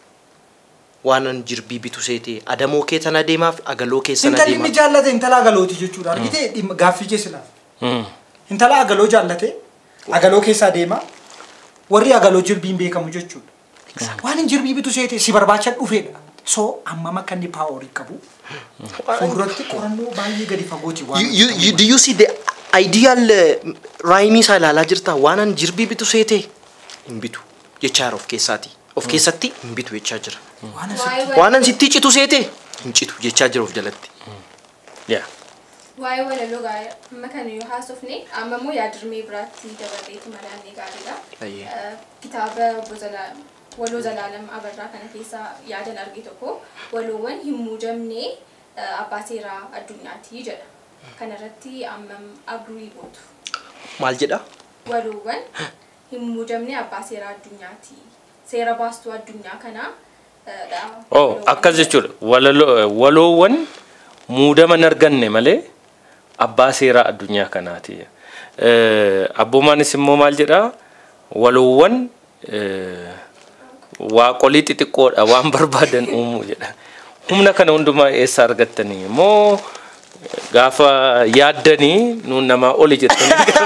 waanan jirbii bitu seetee adamoo keetan adeemaa fi agaloo keessan adeemaa intalli jaallate intala agalooti jechuudha argitee gaaffii jeesila intala agaloo jaallate agaloo keessa adeemaa warri agaloo jirbiin beekamu jechuudha. Waan jirbii bitu seete si barbaacha dhufeedha. So amma makkanni power qabu. Fuulduratti qorannoo baay'ee gadi fagooti waan. You you do you see the ideal rhyme isa ilaalaa jirta waanan jirbii bitu seete hin bitu jechaa of keessaati. Of keessatti hin bitu jechaa jira. Waanan sitti citu seete hin citu jechaa jira of jalatti. Yeah. Waa'ee walaloo gaarii amma kana yoo haasofne amma immoo yaadirmee biraatti dabarreetu malaannee gaariidha. Kitaaba bozala waloo Zalaalam Abarraa kana keessa yaadan arge tokko waloowwan hin muudamne abbaa seeraa addunyaati jedha. Kanarratti ammam agrii gootu. Maal jedha? Waloowwan hin muudamne abbaa seeraa addunyaati. Seera baastuu addunyaa kana Oh, akkas jechuudha. Waloowwan muudama hin arganne malee abbaa seeraa addunyaa kanaati. Abboommaanis immoo maal jedha? Waloowwan waaqolii xixiqqoodha waan barbaadan uumuu jedha. Humna kana hundumaa eessa argattanii moo gaafa yaaddanii nuun namaa oli jettanii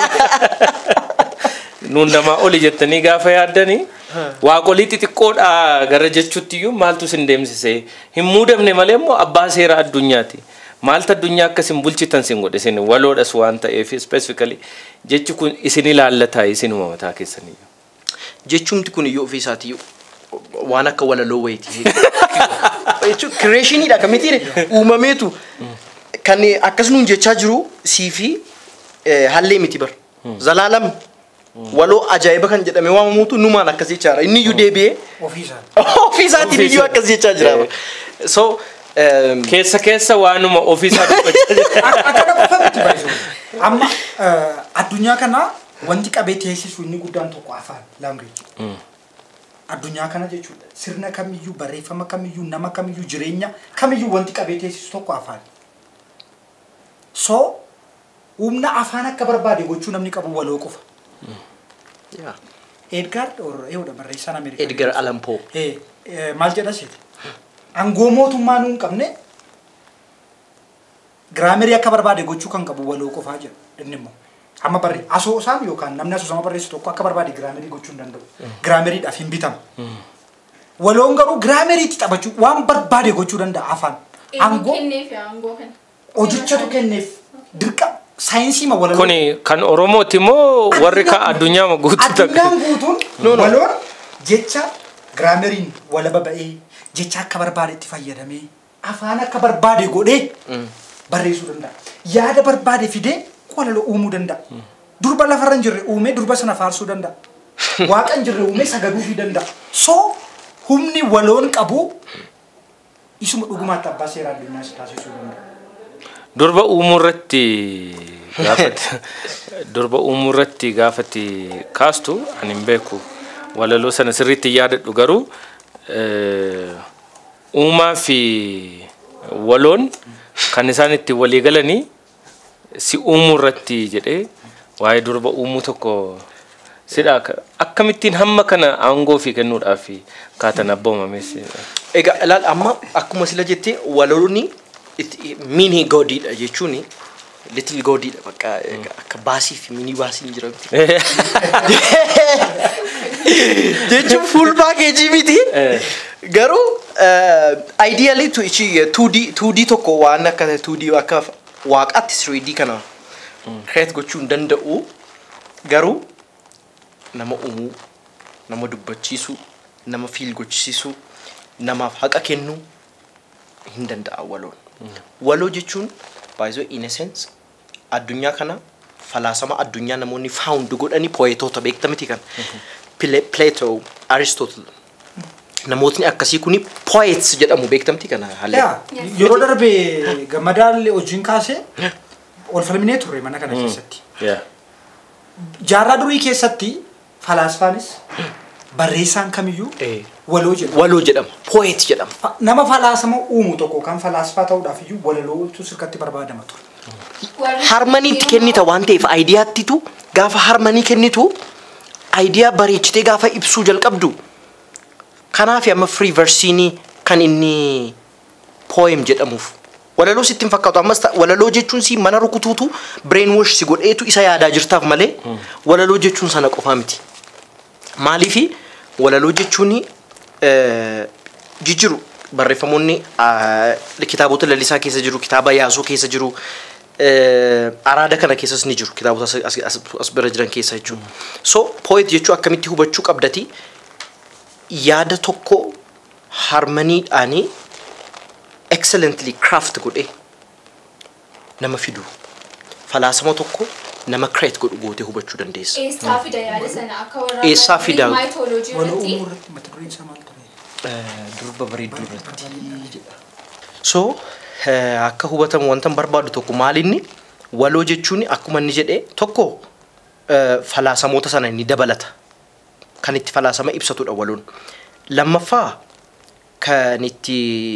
nuun namaa oli jettanii gaafa yaaddanii waaqolii xixiqqoodha gara jechuutti iyyuu maaltu sin deemsisee hin muudamne malee immoo abbaa seeraa addunyaati. Maaltu addunyaa akkasin bulchitan sin godhe isin waloodhas waan ta'eef specifically jechi kun isin ilaallataa isinuma mataa keessanii. Jechumti kun iyyuu ofii isaatii waan akka walaloo wayiiti. Jechuun kireeshiniidha kamitiire uumameetu kan akkasumaan jechaa jiru sii fi hallee miti bar. Zalaalam waloo ajaa'iba kan jedhame waamamuutu numaan akkas jechaadha. Inni iyyuu deebi'ee ofii isaatiin iyyuu akkas jechaa jira. So keessa keessa waanuma ofii isaa dubbachaa jira. Akkana qofa miti baay'isuu. Amma addunyaa kana wanti qabee teessisuu inni guddaan tokko afaan language. Addunyaa kana jechuudha. Sirna kamiyyuu barreeffama kamiyyuu nama kamiyyuu jireenya kamiyyuu wanti qabee teessisu tokko afaan. So humna afaan akka barbaade gochuu namni qabu waloo qofa. Yeah. Edgar or eewda barreessaan Ameerikaa. Edgar Allan Poe. Eh maal jedha seeti? Angoo mootummaa nuun qabne giraamerii akka barbaade gochuu kan qabu waloo qofaa jira inni immoo. Amma barri asoosaan yookaan namni asoosama barreessu tokko akka barbaade giraamerii gochuu hin danda'u. Giraameriidhaaf hin bitamu. Waloon garuu giraameriitti taphachuu waan barbaade gochuu danda'a afaan. Angoo kenneef angoo kan. Hojichatu kenneef dirqa saayinsii ma walaloo. Kuni kan Oromooti moo warri ka addunyaa ma guutuu takka. Addunyaan guutuun waloon jecha giraameriin walaba ba'ee jecha akka barbaade itti fayyadamee afaan akka barbaade godhee barreessuu danda'a. Yaada barbaade fidee walaloo uumuu danda'a. Durba lafarra hin jirre uumee durba sana faarsuu danda'a. Waaqa hin jirre uumee sagaduufii danda'a. So humni waloon qabu isuma dhugumaatti abbaa seeraa addunyaa si taasisuu danda'a. Durba uumurratti gaafatti durba uumurratti gaafatti kaastu ani hin beeku walaloo sana sirriitti yaadadhu garuu uumaa fi waloon kan isaan itti walii galanii si uumurratti jedhee waa'ee durba uumuu tokko sidha akkamittiin hamma kana aangoo fi kennuudhaaf kaatan abboomames. Egaa ilaal amma akkuma sila jettee waloonni mini godidha jechuun little godidha bakka akka baasii fi mini baasiin jira. jechuun full package miti garuu ideally to ichi two D two D tokko waan akka two D akka waaqatti three D kana create gochuu danda'u garuu nama uumuu nama dubbachiisu nama feel gochisiisu namaaf haqa kennu hin danda'a waloon waloo jechuun by the way in a sense addunyaa kana falaasama addunyaa namoonni found godhanii poetota beektamiti kan Plato Aristotle namootni akkasii kuni poets jedhamu beektamti kana halle yeroo darbe gammadaallee hojiin kaase ol falminee turre mana kana keessatti jaarraa durii keessatti falaasfaanis barreessaan kamiyyuu waloo jedhama waloo jedhama poet jedhama nama falaasama uumu tokko kan falaasfaa ta'uudhaaf iyyuu walalootu sirkatti barbaadama ture harmanii kennita waan ta'eef aayidiyaattitu gaafa harmanii kennitu aayidiyaa bareechitee gaafa ibsuu jalqabdu kanaaf amma free versiinii kan inni poem jedhamuuf walaloo sitti hin fakkaatu ammas walaloo jechuun si mana rukutuutu brain wash si godheetu isa yaadaa jirtaaf malee walaloo jechuun sana qofaa miti maaliifi walaloo jechuun jijjiru barreeffamoonni kitaabota lalisaa keessa jiru kitaaba yaasoo keessa jiru araada kana keessas ni jiru kitaabota as bira jiran keessa jechuun so poet jechuu akkamitti hubachuu qabdati yaada tokko harmoniidhaanii excellently craft godhe nama fidu falaasama tokko nama create godhu goote hubachuu dandeessa eessaa fida yaada sana akka warra eessaa fida mythology irratti mata dureen isaa maal ture durba bareedduu irratti so akka hubatamu wantan barbaadu tokko maalinni waloo jechuun akkuma inni jedhe tokko falaasamoota sana inni dabalata kan itti falaasama ibsatudha waloon lammaffaa kan itti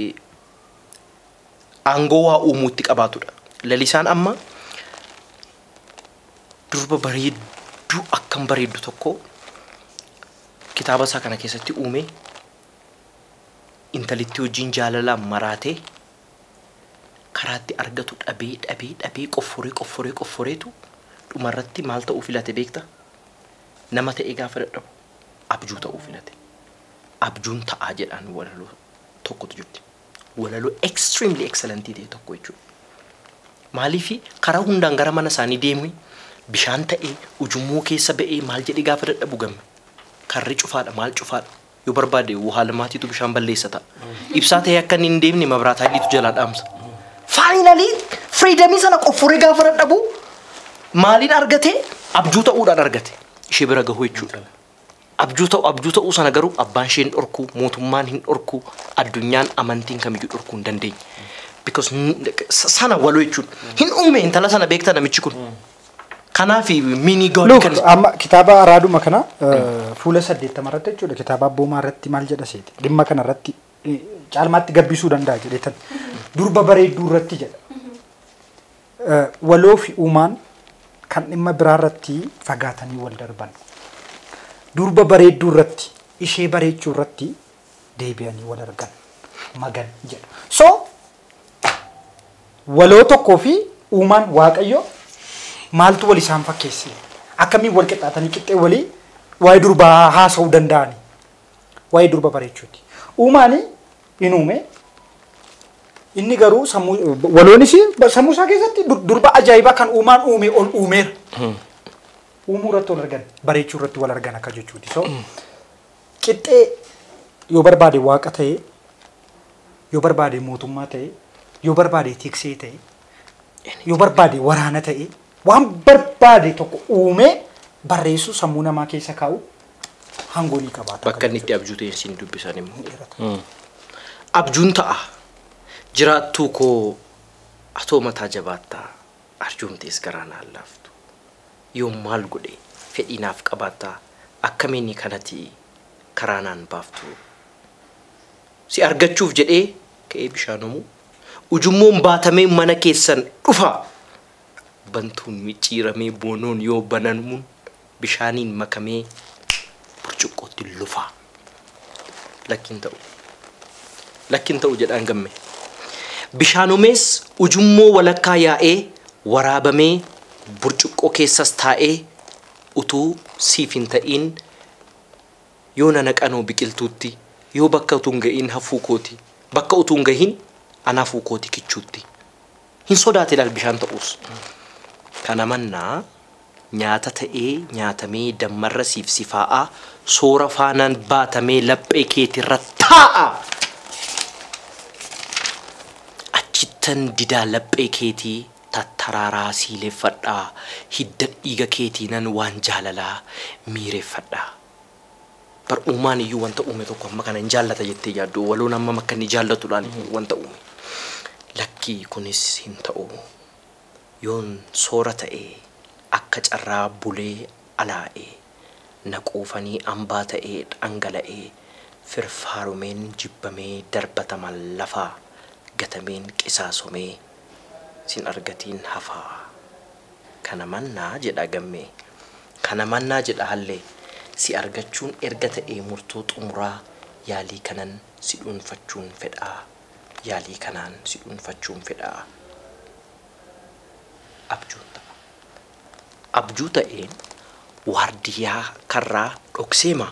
aangoo waa uumuu itti qabaatudha lalisaan amma durba bareedduu akkam bareeddu tokko kitaaba isaa kana keessatti uume intalitti wajjin jaalalaan maraatee karaatti argatu dhabee dhabee dhabee qofforee qofforee qofforeetu dhumarratti maal ta'uu filate beekta nama ta'ee gaafa dadhabu abjuu ta'uu filate abjuun ta'aa jedhaan walaloo tokkotu jirti walaloo extremely excellent ta'e tokko jechuudha maaliifi karaa hundaan gara mana isaanii deemee bishaan ta'ee ujummoo keessa ba'ee maal jedhee gaafa dadhabu gamme karri cufaadha maal cufaadha yoo barbaade haala maatiitu bishaan balleessa ta'a ibsaa ta'ee akka inni hin deemne mabraataa dhiitu jalaa dhaamsa finally freedom sana qofforee gaafa dadhabu maaliin argate abjuu ta'uudhaan argate ishee bira gahuu jechuudha abjuu ta'u abjuu ta'uu sana garuu abbaan ishee hin dhorku mootummaan hin dhorku addunyaan amantiin kamiyyuu dhorkuu hin dandeenye because sana waloo jechuudha hin uume intala sana beekta namichi kun kanaaf mini god kan amma kitaaba araaduma kana fuula saddeettama irratti jechuudha kitaaba abboomaa irratti maal jedha seeti dhimma kana irratti caalmaatti gabbisuu danda'a jedheetan durba bareedduu irratti jedha waloo fi uumaan kan dhimma biraa irratti fagaatanii wal darban durba bareedduu irratti ishee bareechuu irratti deebi'anii wal argan magan jedha so waloo tokkoo fi uumaan waaqayyo maaltu wal isaan fakkeesse akkamiin wal qixxaatanii qixxee walii waa'ee durbaa haasa'uu danda'ani waa'ee durba bareechuuti uumaani in uume inni garuu sammuu waloonis sammuu isaa keessatti durba ajaa'ibaa kan uumaan uume ol uumeera uumuu irratti wal argan bareechuu irratti wal argan akka jechuuti so qixxee yoo barbaade waaqa ta'e yoo barbaade mootummaa ta'e yoo barbaade tiksee ta'e yoo barbaade waraana ta'e waan barbaade tokko uume barreessuu sammuu namaa keessa kaa'u hangoonii qabaata bakka inni itti abjuu ta'e siin dubbisan immoo abjuun ta'a jiraattuu koo atoo mataa jabaattaa arjoomtees garaa naan laaftu yoo maal godhe fedhiinaaf qabaattaa akkamiin kanatti karaa naan baaftu si argachuuf jedhee ka'ee bishaanamuu ujummoon baatamee mana keessan dhufa bantuun micciiramee boonoon yoo banamuun bishaaniin makamee burcuqqootti lufa lakkiin ta'u lakkiin ta'u jedhaan gamme bishaanumees ujummoo walakkaa yaa'ee waraabamee burcuqqoo keessas taa'ee utuu siif hin ta'iin yoo na naqanoo biqiltuutti yoo bakka utuu hin ga'iin hafuu kooti bakka utuu hin gahin ana hafuu kooti kichuutti hin sodaate laal bishaan ta'us kana mannaa nyaata ta'ee nyaatamee dammarra siif sifaa'aa soora faanaan baatamee laphee keetirra taa'a achittan didaa laphee keetii tattaraaraa siileeffadhaa hidda dhiiga keetiinan waan jaalalaa miireeffadhaa bar'umaan iyyuu wanta uume tokko amma kana hin jaallata jettee yaaddu waloon amma akka inni jaallatuudhaan wanta uume lakkii kunis hin ta'u yoon soora ta'ee akka carraa bulee alaa'ee naquufanii ambaa ta'ee dhangala'ee firfaarumeen jibbamee darbataman lafaa gatameen qisaasomee sin argatiin hafaa kana mannaa jedha gammee kana mannaa jedha hallee si argachuun erga ta'ee murtoo xumuraa yaalii kanan si dhuunfachuun fedhaa yaalii kanaan si dhuunfachuun fedhaa abjuun ta'a abjuu ta'een waardiyaa karraa dhokseema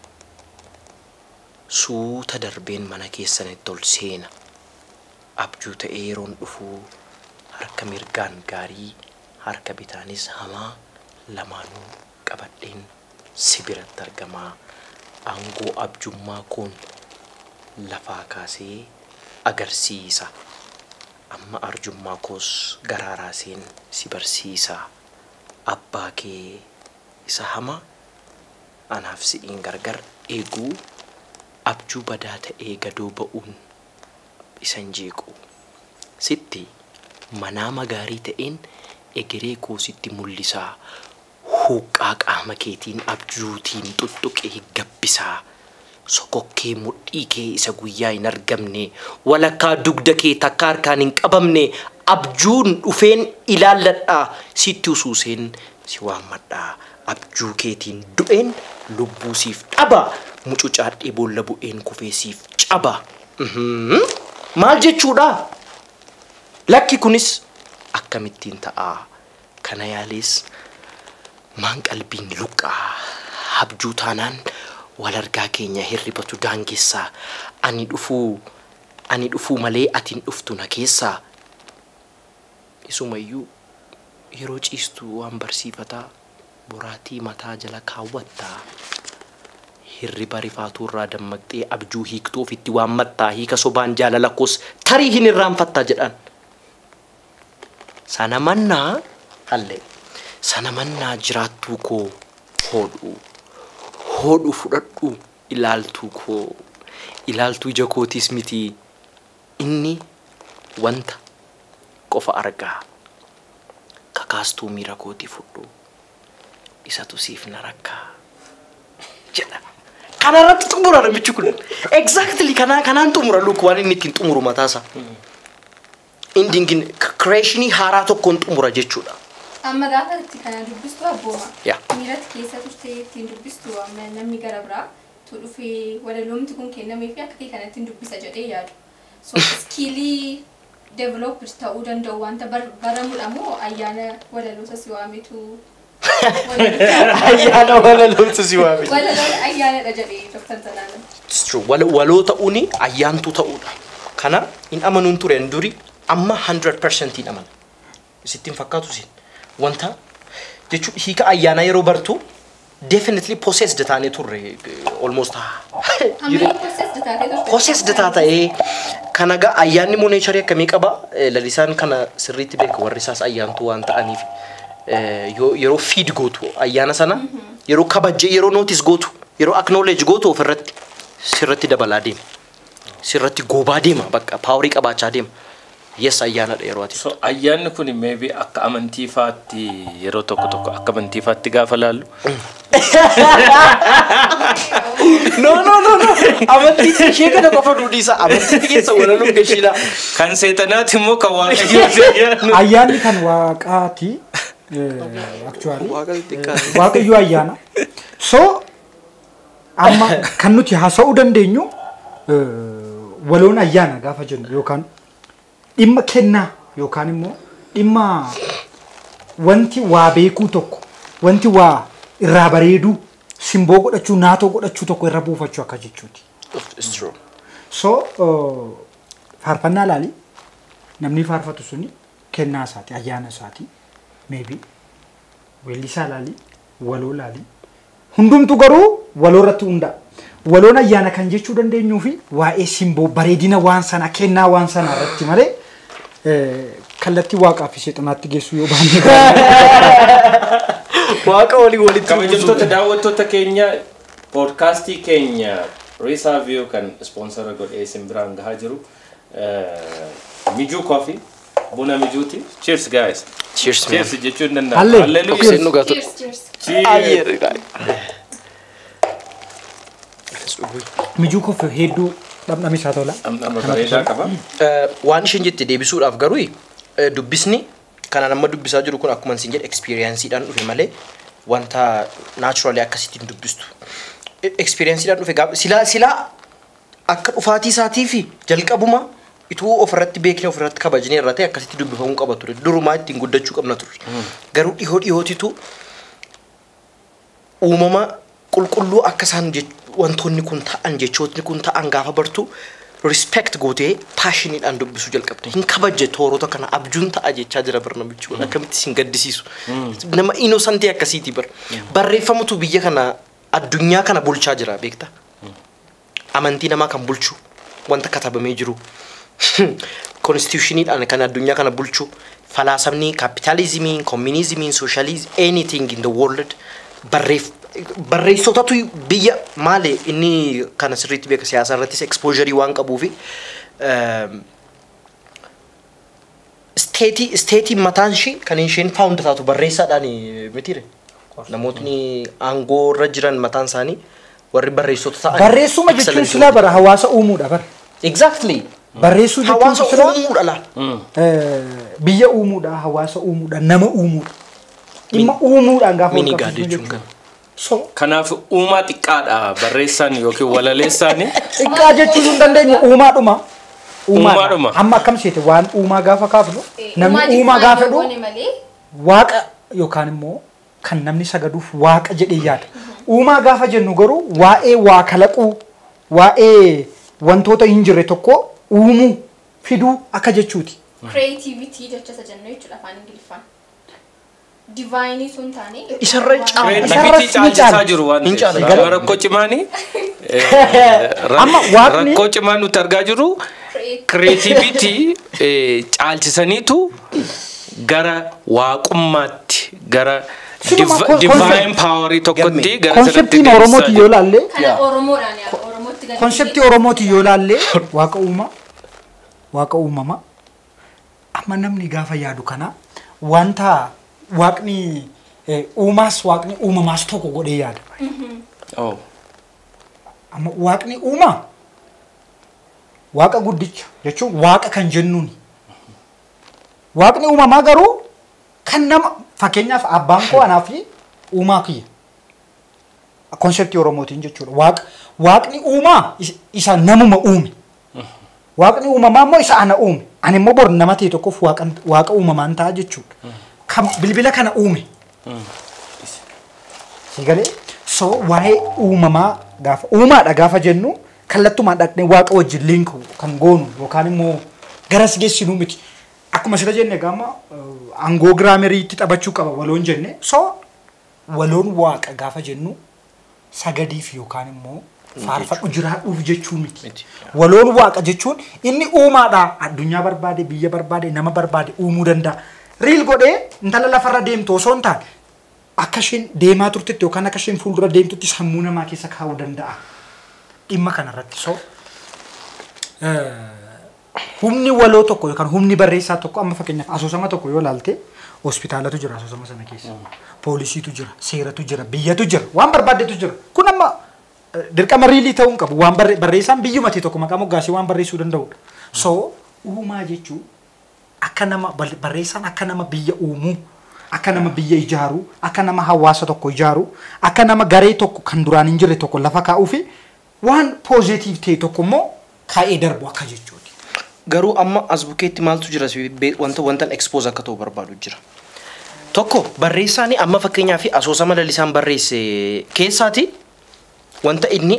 suuta darbeen mana keessanitti ol seena abjuu ta'ee yeroon dhufuu harka mirgaan gaarii harka bitaanis hamaa lamaanuu qabadheen si biratti argamaa aangoo abjummaa kun lafaa kaasee agarsiisa amma arjummaa koos garaaraaseen si barsiisa abbaa kee isa hama anaaf si'iin gargar eeguu abjuu badaa ta'ee gadoo ba'uun isan jeequ sitti manaa magaarii ta'een egeree koo sitti mul'isaa huqqaa qaama keetiin abjuutiin tuttuqee gabbisaa sokokkee mudhii kee isa guyyaa hin argamne walakkaa dugda kee takka harkaan hin qabamne abjuun dhufeen ilaalladhaa sitti usuuseen si waammadhaa abjuu keetiin du'een lubbuu siif dhaba mucucaadhee boolla bu'een kufee siif caba maal jechuudha lakki kunis akkamittiin ta'aa kana yaalees maan qalbiin luqqaa abjuu taanaan wal argaa keenya hirribatu daangessaa ani dhufuu ani dhufuu malee atiin dhuftu na keessaa isumayyuu yeroo ciistu waan barsiifataa boraatii mataa jala kaawwattaa hirriba rifaatuu irraa dammaqxee abjuu hiiktuu ofitti waammattaa hiika sobaan jaalala koos tarii hin irraanfattaa jedhan sana mannaa halle sana mannaa jiraattuu koo hodhuu hodhu fudhadhu ilaaltuu koo ilaaltuu ija kootiis miti inni wanta qofa argaa kakaastuu miira kootii fudhu isatu siif na rakkaa jedha kana irratti xumura namichi kun exactly kana kanaan xumura luku waan inni ittiin xumuru mataasa indingin creationii haaraa tokkoon xumura jechuudha amma gaafa itti kana dubbistu abbooma Yeah. miiratti keessa turtee ittiin dubbistu amma namni gara biraa tu dhufee walaloomti kun kennamee fi akka kee kanatti hin dubbisa jedhee yaadu so skillii develop ta'uu danda'u wanta baramudha moo ayyaana walaloota si waametu ayyaana walaloota si waame walaloota ayyaanadha jedhee Doctor Zalaalam. It's true waloo ta'uuni ayyaantu ta'uudha kana in amanuun tureen duri amma one hundred percent in amana sittiin fakkaatu sin wanta jechuun hiika ayyaana yeroo bartu definitely possessed taane turre almost Amma possessed taatee turte. possessed taatee kanaga ayyaanni moo nature akkamii qaba lalisaan kana sirriitti beeka warri isaas ayyaantu waan ta'aniif yeroo feed gootu ayyaana sana yeroo kabajje yeroo notice gootu yeroo acknowledge gootu ofirratti sirriitti dabalaa deema sirriitti goobaa deema bakka power qabaachaa deema yes ayyaana dha yeroo ati so ayyaanni kun maybe akka amantii faatti yeroo tokko tokko akka amantii faatti gaafa laallu no no no no amantii ishee kana qofa duudhiisa amantii keessa walaluu gashiidha kan seetanaati immoo kan waaqayyoo ayyaanni kan waaqaati actually waaqayyoo ayyaana so amma kan nuti haasa'uu dandeenyu waloon ayyaana gaafa jennu yookaan dhimma kennaa yookaan immoo dhimma wanti waa beekuu tokko wanti waa irraa bareeduu simboo godhachuu naatoo godhachuu tokko irra buufachuu akka jechuuti. It's true. So faarfannaa laali namni faarfatu suni kennaa isaati ayyaana isaati maybe weellisaa laali waloo laali hundumtu garuu waloo irratti hundaa. Waloon ayyaana kan jechuu dandeenyuu fi waa'ee simboo bareedina waan sana kennaa waan sana irratti malee kallattii waaqaa fi seexanaatti geessu yoo baanne waaqa walii walitti kabajamtoota daawwattoota keenya poodkaastii keenya Risa View kan sponsora godhee isin biraan gahaa jiru Mijuu Coffee buna mijuuti. Cheers guys. Cheers. Cheers jechuun danda'a. Hallelujah. Cheers, cheers. Cheers. Mijuu Coffee hedduu dhamdhami isaa tola. Dhamdhama bareedaa qaba. Waan isheen jette deebisuudhaaf garuu dubbisni kana nama dubbisaa jiru kun akkuma isin jedhe experienceedhaan dhufe malee wanta naturally akkasitti dubbistu. Experienceedhaan dhufe sila sila akka dhufaatii isaatii fi jalqabuma ituu ofirratti beekne ofirratti kabajnee irra ta'e akkasitti dubbifamuu qaba ture. Durumaa ittiin guddachuu qabna ture. Garuu dhihoo dhihootitu uumama qulqulluu akka isaan wantoonni kun ta'an jechootni kun ta'an gaafa bartu respect gootee passionidhaan dubbisuu jalqabde. Hin kabajje toorota kana abjuun ta'a jechaa jira barna bichuu akkamitti sin gaddisiisu. Nama innocent akkasiiti bar. Barreeffamutu biyya kana addunyaa kana bulchaa jira beekta. Amantii namaa kan bulchu wanta katabamee jiru. Constitutionidhaan kan addunyaa kana bulchu falaasafni capitalismiin, communismiin, socialism, anything in the world barreef barreessotatu biyya maali inni kana sirriitti beeka siyaasa irrattis exposure waan qabuu fi state state mataan shi kan isheen found taatu barreessaadhaan mitire namootni aangoo irra jiran mataan isaanii warri barreessota ta'an barreessuma jechuun sila bara hawaasa uumuudha bar exactly barreessuu jechuun hawaasa uumuudha la biyya uumuudha hawaasa uumuudha nama uumuudha dhimma uumuudhaan gaafa mini gaadhechuun kan so kanaaf uumaa xiqqaadha barreessaan yookiin walaleessaan xiqqaa jechuun hin dandeenyu uumaadhuma Uumaadhuma. amma akkam seete waan uumaa gaafa kaafnu namni uumaa gaafa dhu waaqa yookaan immoo kan namni sagaduuf waaqa jedhee yaada uumaa gaafa jennu garuu waa'ee waa kalaquu waa'ee wantoota hin jirre tokko uumuu fiduu akka jechuuti. Creativity jecha isa jennu jechuudha afaan Ingiliffaan. Divine sun taane isarra Creativity caalchisaa jiru waan Hin caalu. ta'eef rakkoo cimaanii Amma waaqni rakkoo cimaan nuti argaa jirru creativity caalchisaniitu gara waaqummaatti gara Sinuma div- kon- divine concept- powerii tokkotti gara konseptiin Oromooti yoo laalle kana Oromoodhaan yaa Oromootti gadi. konseptii Oromooti yoo laalle waaqa uumaa waaqa uumamaa amma namni gaafa yaadu kana wanta waaqni uumaas waaqni uumamaas tokko godhee yaada. Oh. Amma waaqni uumaa waaqa guddicha jechuun waaqa kan jennuun waaqni uumamaa garuu kan nama fakkeenyaaf abbaan koo anaa fi uumaa kiyya konseptii Oromootiin jechuudha. Waaqa waaqni uumaa is- isa namuma uume. Waaqni uumamaa immoo isa ana uume. Ani immoo bor nama ta'e tokkoof waaqa waaqa uumamaan ta'a jechuudha. Kan bilbila kana uume. Sigalee so waa'ee uumamaa gaafa uumaadha gaafa jennu kallattumaan dhaqnee waaqa wajjin linkuu kan goonu yookaan immoo garas geessinuu miti. Akkuma sila jenne gaama aangoo giraameriitti taphachuu qaba waloon jenne so waloon waaqa gaafa jennu sagadiif yookaan immoo faarfadhu jiraadhuuf jechuu miti. Miti. Waloon waaqa jechuun inni uumaadha addunyaa barbaade biyya barbaade nama barbaade uumuu danda'a. Riil godhee intala lafarra deemtu osoo hin taane akka isheen deemaa turtetti yookaan akka isheen fuuldura deemtutti sammuu namaa keessa kaa'uu danda'a. Dhimma kanarratti so humni waloo tokko yookaan humni barreessaa tokko amma fakkeenyaaf asoosama tokko yoo ilaalte hospitaalatu jira asoosama sana keessa. Poolisiitu jira, seeratu jira, biyyatu jira, waan barbaadetu jira. Kun amma dirqama riilii ta'uu hin qabu. Waan barre- barreessaan biyyuma ta'e tokko maqaa moggaasee waan barreessuu danda'udha. So uumaa jechuun akka nama bal- barreessaan akka nama biyya uumuu, akka nama biyya ijaaruu, akka nama hawaasa tokko ijaaruu, akka nama garee tokko kan duraan hin jirre tokko lafa kaa'uu fi waan poozitiiv ta'e tokko immoo kaa'ee darbu akka jechuudha. garuu amma as bukeetti maaltu jira si be- wanta wantan expose akka ta'u barbaadu jira. Tokko barreessaani amma fakkeenyaa fi asoosama lalisaan barreesse keessaati wanta inni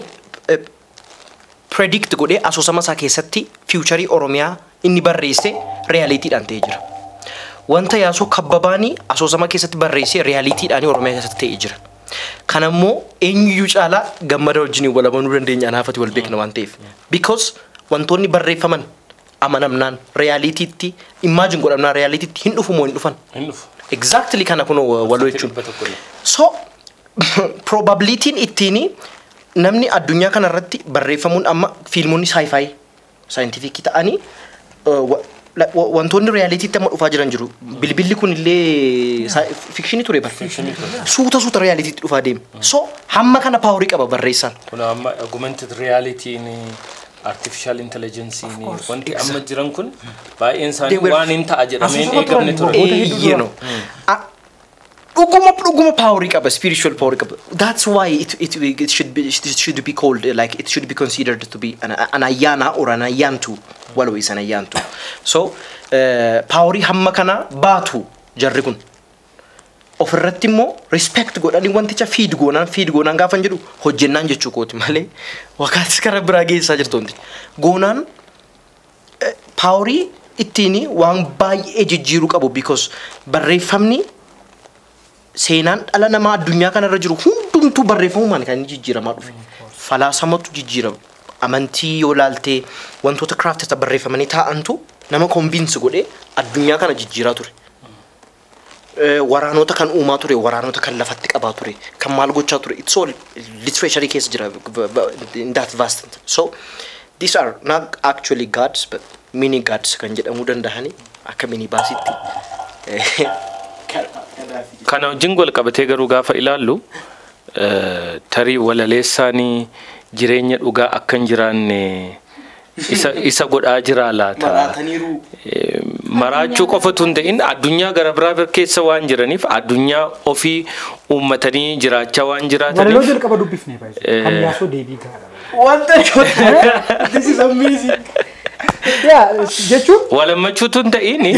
predict godhee asoosama isaa keessatti future Oromiyaa inni barreesse reality dhaan ta'ee jira. Wanta yaasoo kabbabaanii asoosama keessatti barreesse reality dhaan Oromiyaa keessatti ta'ee jira. Kanammoo eenyuyyuu caalaa gammada wajjin wal amanuu dandeenya anaafati wal beekna waan ta'eef. Because wantoonni barreeffaman amanamnaan reality itti imagine godhamnaan reality itti hin dhufu moo hin dhufan. Hin dhufu. Exactly kana kun waloo jechuun. So probability ittiin namni addunyaa kana irratti barreeffamuun amma fiilmonni sci-fi scientific ta'anii wantoonni reality itti amma dhufaa jiran jiru. Bilbilli kun illee fiction ture bar. Suuta suuta reality itti dhufaa deema. So hamma kana power qaba barreessaan. Kun amma augmented reality ni artificial intelligence ni wanti amma jiran kun baay'een isaanii waan hin ta'a jedhameen eegamne ture. You know. Uguma uguma power qaba spiritual power qaba. That's why it it it should be it should be called uh, like it should be considered to be an an ayana or an ayantu. Walau is an ayantu. So uh, power hamma kana baatu jarri kun. Ofirratti immoo respect godhanii wanticha feed goonaan feed goonaan gaafa jedhu hojjennaan jechuu kooti malee waqaatis kara biraa geessaa jirtoonti. Goonaan powerii ittiin waan baay'ee jijjiiruu qabu because barreeffamni seenaan dhala namaa addunyaa kanarra jiru hundumtuu barreeffamumaan kan jijjiiramaa dhufe. Falaasamatu jijjiirama. Amantii yoo laaltee wantoota crafted barreeffamanii taa'antu nama convince godhee addunyaa kana jijjiiraa ture. Waraanota kan uumaa ture, waraanota kan lafatti qabaa ture, kan maal gochaa ture. It's all literary case jira in that vast. So these are not actually gods but mini gods kan jedhamuu danda'ani akka mini baasitti. Kana wajjin wal qabatee garuu gaafa ilaallu tarii walaleessaanii jireenya dhugaa akka hin jiraanne isa isa godhaa jira laata. Maraachuu qofatu hin ta'in addunyaa gara biraa keessa waan jiraniif addunyaa ofii uummatanii jiraachaa waan jiraataniif. Walaloo jalqaba dubbifnee baay'ee. Kan yaasoo deebii gaadha. Wanta this is amazing. Yeah, jechuun walammachuutu hin ta'in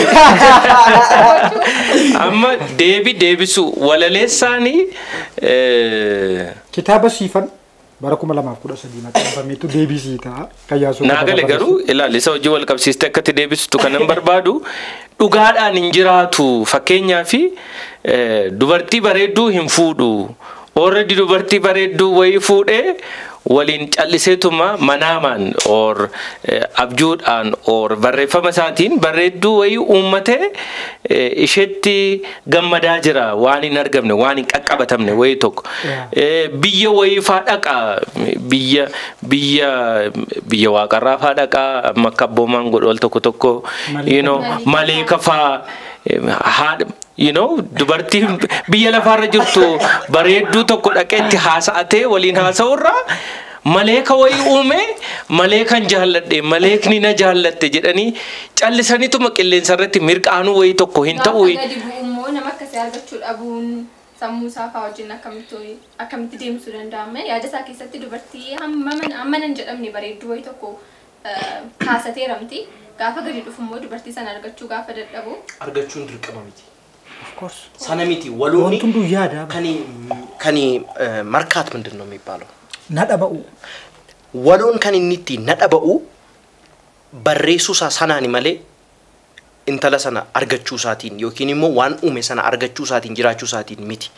amma deebii deebisu walaleessaanii kitaaba siifan bara kuma lamaaf kudha sadii maxxanfameetu deebisii ta'a kan yaasoo. Naagale garuu ilaali isa hojii wal qabsiistee akkatti deebistu kanan barbaadu dhugaadhaan hin jiraatu fakkeenyaaf dubartii bareedduu hin fuudhu. Already dubartii bareedduu wayii fuudhee waliin calliseetuma manaamaan or abjuudhaan or barreeffama isaatiin bareedduu wayii uummatee isheetti gammadaa jira waan hin argamne waan hin qaqqabatamne wayii tokko. Biyya wayii faa dhaqaa biyya biyya biyya waaqarraa faa dhaqaa amma akka abboomaan godhu wal tokko tokko you know maleeka faa haadha you know dubartii biyya lafaarra jirtu bareedduu tokko dhaqeetti haasa'atee waliin haasa'urra maleeka wayii uume maleekan jaalladhe maleekni na jaallatte jedhanii callisaniituma qilleensa irratti mirqaanuu wayii tokko hin ta'u. Immoo nama akkasii argachuu dhabuun sammuu isaa fa'aa wajjin akkamitti akkamitti deemsuu danda'ama. Yaada isaa keessatti dubartii hamma nan jedhamne bareedduu wayii tokko kaasateeramti. Gaafa gadi dhufu immoo dubartii sana argachuu gaafa dadhabu. Argachuun dirqama miti. Of course. Sana miti walooni Wantundu yaada. kani kani markaat ምንድን ነው የሚባለው? Nadhaba'u. Waloon kan inni itti nadhaba'u barreessuu isaa sanaani malee intala sana argachuu isaatiin yookiin immoo waan uume sana argachuu isaatiin jiraachuu isaatiin miti.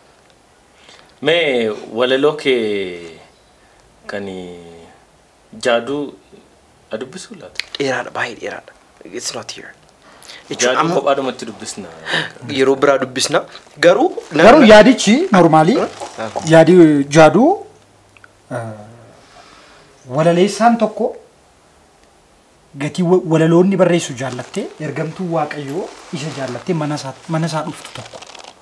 Mee walaloo kee kan jaaduu adubbisuu laata? Dheeraadha baay'ee dheeraadha. It's not here. Jaaduu kophaadhumatti dubbisna. Yeroo biraa dubbisna garuu Garuu yaadichi normaalii yaadi jaaduu walaleessaan tokko gatii walaloonni barreessu jaallattee ergamtuu waaqayyoo isa jaallattee mana isaa mana isaa dhuftu tokko.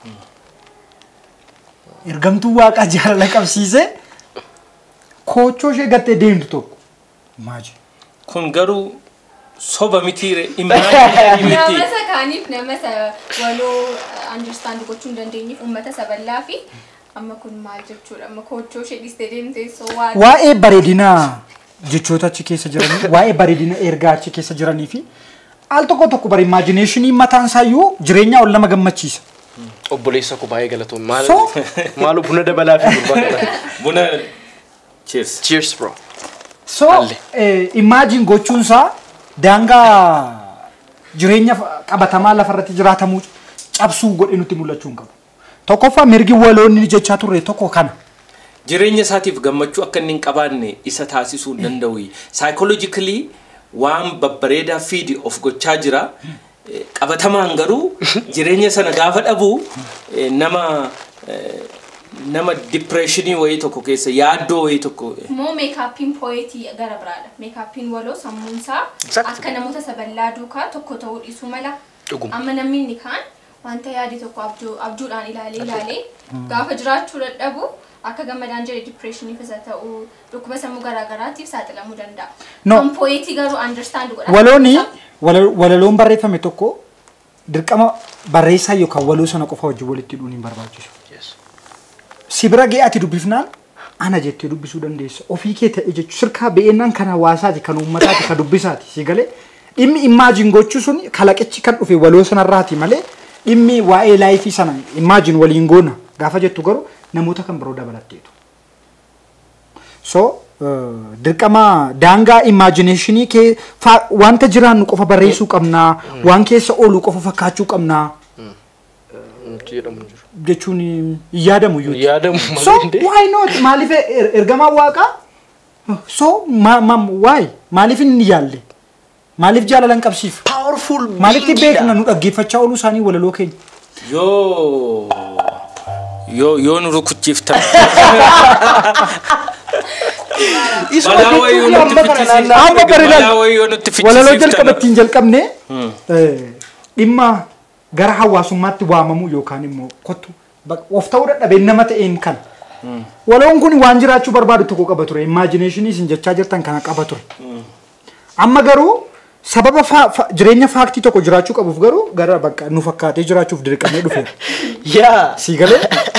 Ergamtuu waaqa jaalala qabsiisee koochoo ishee gattee deemtu tokko. Maaji. Kun garuu soba mitiire imbaayii miti. Nama isa kaaniif nama isa waloo understand gochuun dandeenyiif uummata isa bal'aa fi amma kun maal jechuudha amma koochoo ishee dhistee deemtee so waan. Waa'ee bareedinaa jechoota achi keessa jiranii waa'ee bareedina ergaa achi keessa jiranii fi al tokko tokko bar imagination mataan isaayyuu jireenya ol nama gammachiisa. Obboleessa ko baay'ee galatoon maal maal buna dabalaa fi Buna Cheers. Cheers bro. So imagine gochuunsaa daangaa jireenya qabatamaa lafarratti jiraatamu cabsuu godhe nutti mul'achuu hin qabu. Tokkoffaa mirgi waloonni jechaa turre tokko kana. Jireenya isaatiif gammachuu akka inni hin qabaanne isa taasisuu hin danda'u. Psychologically waan babbareedaa fiidi of gochaa jira. Qabatamaan garuu jireenya sana gaafa dhabu nama nama depressionii wayii tokko keessa yaaddoo wayii tokko moo meekaapiin pooyetii gara biraadha. Meekaapiin waloo sammuunsaa akka namoota saballaa duukaa tokko ta'uu dhiisuu mala. Amma namni inni kaan wanta yaadi tokko abjuudhaan ilaalee ilaalee gaafa jiraachuu dadhabu akka gammadaan jedhe depressionii fisa ta'uu dhukkuba sammuu garaagaraatiif saaxilamuu danda'a. Kan pooyetii garuu understand godha. Walooni walaloon barreeffame tokko dirqama barreessaa yookaan waloo sana qofa wajjin walitti hidhuun hin barbaachisu. Sibira gee ati dubbifnaan ana jettee dubbisuu dandeessa. Ofii kee ta'e jechuun sirkaa be'ennaan kan hawaasaati kan uummataati kan dubbisaati si galee dhimmi imaajin gochuu sun kalaqichi kan dhufe waloo sanarraati malee dhimmi waa'ee laayifii sana imaajin waliin goona gaafa jettu garuu namoota kan biroo dabalatteetu. So dirqama daangaa imajineeshinii kee wanta jiraannu qofa barreessuu qabnaa waan keessa oolu qofa fakkaachuu qabnaa. jechuun yaadamu yoo yaadamu so why not maaliif ergamaa waaqa so ma ma why maaliif inni yaalle maaliif jaalalan qabsiif powerful maaliif beekna nu dhaggeeffachaa oolu isaanii walaloo keenya yoo yoo yoo nu rukuchiifta walaloo jalqabattiin jalqabne dhimma gara hawaasummaatti waamamu yookaan immoo kottu of ta'uu dadhabee nama ta'een kan waloon kun waan jiraachuu barbaadu tokko qaba ture imajineeshinii isin jechaa jirtan kana qaba ture amma garuu sababa jireenya faaktii tokko jiraachuu qabuuf garuu gara bakka nu fakkaatee jiraachuuf dirqamee dhufe yaa si galee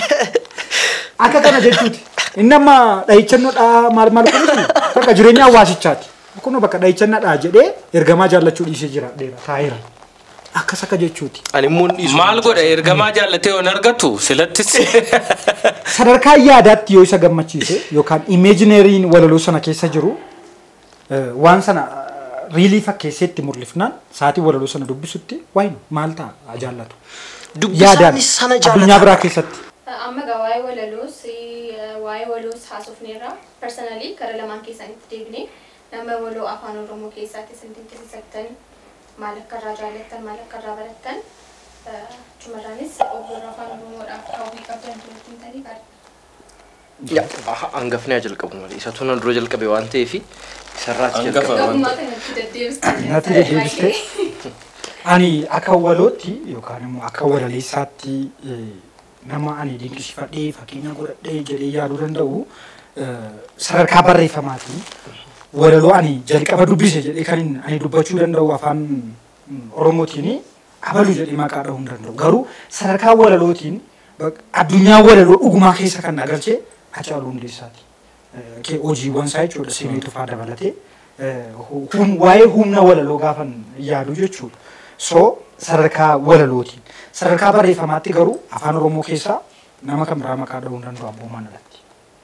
akka kana jechuuti inni amma dhahichannodhaa maal maal kunuuti bakka jireenya hawaasichaati kun bakka dhahichannadhaa jedhee ergamaa jaallachuu dhiisee jira dheera taa'eera. Akka saka jechuuti. Ani mun dhiisu. Maal godha ergamaa jaallatee on argatu silattis. Sadarkaa yaadaatti yoo isa gammachiise yookaan imaginariin walaloo sana keessa jiru waan sana riilii fakkeesseetti mul'ifnaan sa'aatii walaloo sana dubbisutti wayin maal ta'a jaallatu. Dubbisaan sana jaallata. Addunyaa biraa keessatti. Amma gawaa'ee walaloos waa'ee waloos haasofneerra personally kara lamaan keessanitti deebinee nama waloo afaan oromoo keessaatti isin dinqisiifattan maal akka irraa jaallattan maal akka irraa barattan chumarraanis obboon afaan oromoodhaaf hawwii qabdan duratti tanii qaadha. Yaa hangafni jalqabu malee isa tunan dura jalqabe waan ta'eef isarraati jalqabe. Gabummaa kanatti deddeebistee. Natti deddeebistee. Ani akka walootti yookaan immoo akka walaleessaatti nama ani dinqisiifadhee fakkeenya godhadhee jedhee yaaduu danda'u sadarkaa barreeffamaatiin walaloo ani jalqaba dubbise jedhee kan ani dubbachuu danda'u afaan oromootiin abaluu jedhee maqaa dhahuu hin danda'u garuu sadarkaa walalootiin addunyaa walaloo dhugumaa keessa kan nagalchee Hacaaluu Hundeessaati. Kee hojiiwwan isaa jechuudha Simeetu fa'aa dabalatee waa'ee humna walaloo gaafan yaadu jechuudha. So sadarkaa walalootiin sadarkaa barreeffamaatti garuu afaan oromoo keessaa nama kan biraa maqaa dhahuu hin danda'u abboomaan alatti.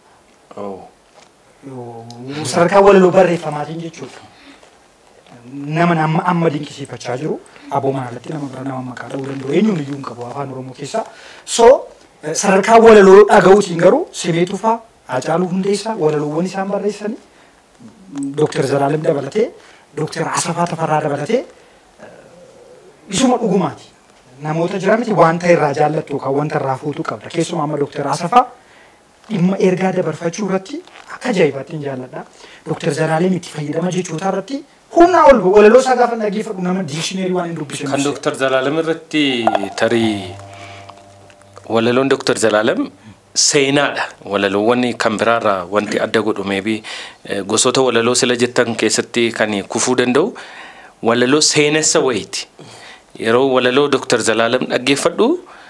Sadarkaa walaloo barreeffamaatiin jechuudha. Nama nama amma dinqisiifachaa jiru abboomaan alatti nama biraa nama maqaa dhahuu danda'u eenyuun iyyuu hin qabu afaan oromoo keessaa. So sadarkaa walaloo dhaga'uutiin garuu Simeetu fa'aa Hacaaluu Hundeessaa walaloowwan isaan barreessanii Dooktar Zalaalem dabalatee Dooktar Asafaa Tafarraa dabalatee isuma dhugumaati. Namoota jiran miti wanta irraa jaallattu yookaan wanta irraa fuutuu qabda. Keessumaa amma Dooktar Asafaa dhimma ergaa dabarfachuu irratti akka ajaa'ibaatti hin jaalladha. Dooktar Zalaalem itti fayyadama jechootaa irratti humna ol walaloo isaa gaafa dhaggeeffadhu nama diikshineerii waan hin dubbisne. Kan Dooktar Zalaalem irratti tarii walaloon Dooktar Zalaalem seenaadha. Walaloowwan kan biraarraa wanti adda godhu meebii gosoota walaloo sila jettan keessatti kan kufuu danda'u walaloo seenessa wayiiti. Yeroo walaloo Dooktar Zalaalem dhaggeeffadhu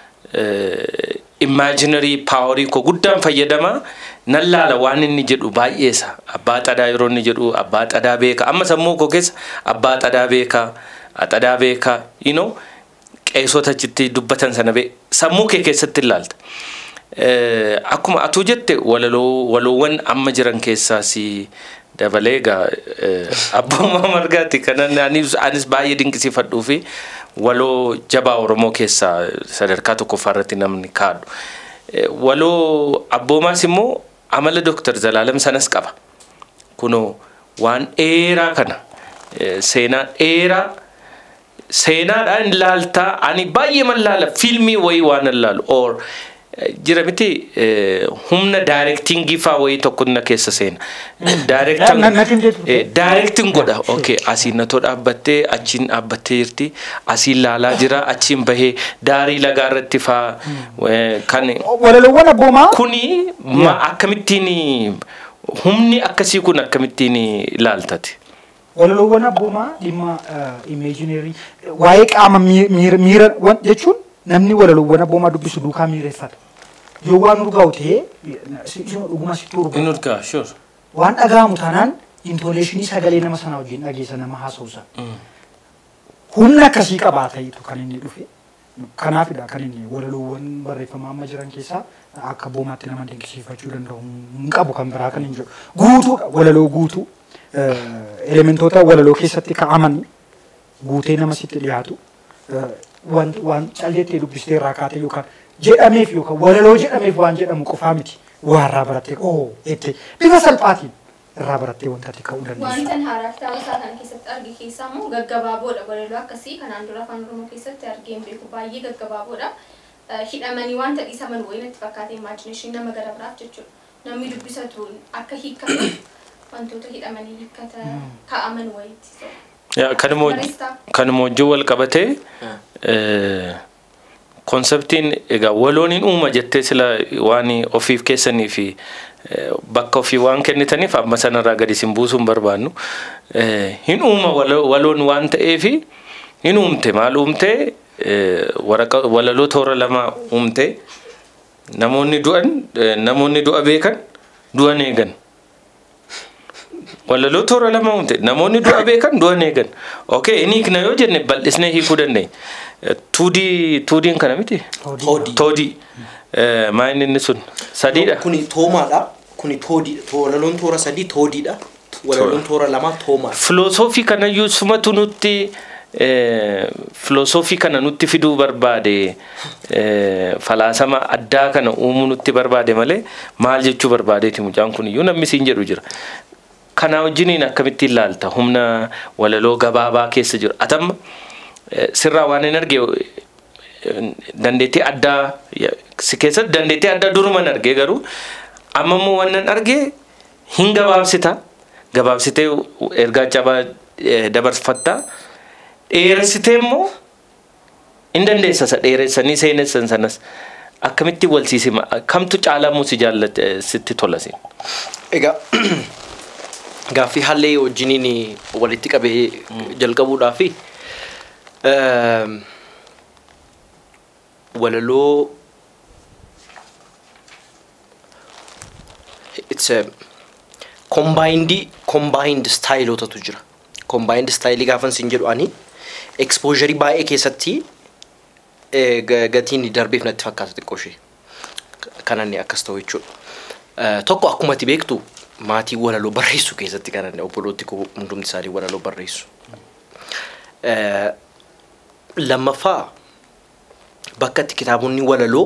imaginary powerii ko guddaan fayyadama nan laala waan inni jedhu baay'eesa. Abbaa xadaa yeroo inni jedhu abbaa xadaa beeka amma sammuu koo keessa abbaa xadaa beeka xadaa beeka you know qeessota achitti dubbatan sana bee sammuu kee keessatti ilaalta. akkuma atuu jette walaloo waloowwan amma jiran keessaa si dabalee gaa abboomaa margaati kanan anis anis baay'ee dinqisiifadhuu fi waloo jabaa Oromoo keessaa sadarkaa tokkoffaa irratti namni kaadhu. Waloo abboomaas immoo amala Doktor Zalaalam sanas qaba. Kunoo waan dheeraa kana seenaa dheeraa seenaadhaan ilaaltaa ani baay'ee man laala fiilmii wayii waan ilaalu or jira miti humna directing faa wayii tokko na keessa seena. Directing godha. Okay, asiin natoo dhaabbattee achiin dhaabbattee jirti. Asiin laalaa jira achiin bahee daarii lagaa irratti faa kan walaloowwan abboomaa kuni akkamittiin humni akkasii kun akkamittiin ilaaltati? Walaloowwan abboomaa dhimma imaginary waa'ee qaama miira jechuun namni walaloowwan abboomaa dubbisu duukaa miireeffata. Yoo waan urgaa'u ta'ee dhuguma sitti urgaa'u. Inni urgaa, sure. Waan dhaga'amu taanaan intoleeshinii sagalee nama sanaa wajjin dhageessa nama haasawusa. Humna akkasii qabaa ta'etu kan inni dhufe. Kanaafidha kan inni walaloowwan barreeffamaa amma jiran keessaa akka abboomaatti nama dinqisiifachuu danda'u hin qabu kan biraa kan hin jiru. Guutuudha walaloo guutuu. Elementoota walaloo keessatti ka'aman guutee nama sitti dhiyaatu waan waan calleettee dubbistee irraa kaatee yookaan jedhameef yookaan walaloo jedhameef waan jedhamu qofaa miti waan irraa barattee oo itti bifa salphaatiin irraa barattee wanta ati ka'uu dandeessu. Wantan haaraa kitaaba isaa kana keessatti arge keessaa immoo gaggabaaboodha walaloo akkasii kanaan dura afaan Oromoo keessatti argeen beeku baay'ee gaggabaaboodha. Hidhamanii wanta dhiisaman wayii natti fakkaate imaajinashinii nama gara biraaf jechuudha. Namni dubbisatu akka hiikkatu wantoota hidhamanii hiikkata kaa'aman wayiiti. Ya kanuma kanuma wajjin wal qabatee konseptiin egaa waloon hin uuma jettee sila waan ofiif keessanii fi bakka ofii waan kennitaniif amma sanarraa gadi isin buusuun barbaannu hin uuma waloon waan ta'eef hin uumte maal uumte walaloo toora lama uumte namoonni du'an namoonni du'a beekan du'an eegan. Walaloo toora lama uumte namoonni du'a beekan du'an eegan. Okay, inni kana yoo jenne bal'isnee hiikuu dandeenya. Tuudii tuudiin kana miti? Toodii. Toodii. Maayini inni sun sadiidha. Kuni toomaadha. Kuni toodii. Walaloon toora sadii toodiidha. Walaloon toora lama toomaadha. Filosoofii kana yuusumatu nutti filosoofii kana nutti fiduu barbaade falaasama addaa kana uumuu nutti barbaade malee maal jechuu barbaadeeti mucaan kun iyyuu namni siin jedhu jira. Kana wajjiniin akkamitti ilaalta humna walaloo gabaabaa keessa jiru atamma sirraa waan hin arge dandeettii addaa si keessatti dandeettii addaa duruman arge garuu amma immoo waan nan arge hin gabaabsita gabaabsitee ergaa cabaa dabarfatta dheeressitee immoo hin dandeessa isa dheeressanii seenessan sanas akkamitti walsiisima kamtu caalamuu si jaallate sitti tolasi. Egaa gaaffii haallee wajjiniin walitti qabee jalqabuudhaa fi walaloo it's a combined combined style otatu jira. Combined style gaafan sin jedhu ani exposure baay'ee keessatti gatiin darbeef natti fakkaata xiqqooshee kananni akkas ta'u jechuudha. Tokko akkuma ati beektu maatii walaloo barreessu keessatti kananni obbolooti koo hundumti isaanii walaloo barreessu. Lammaffaa bakka itti kitaabonni walaloo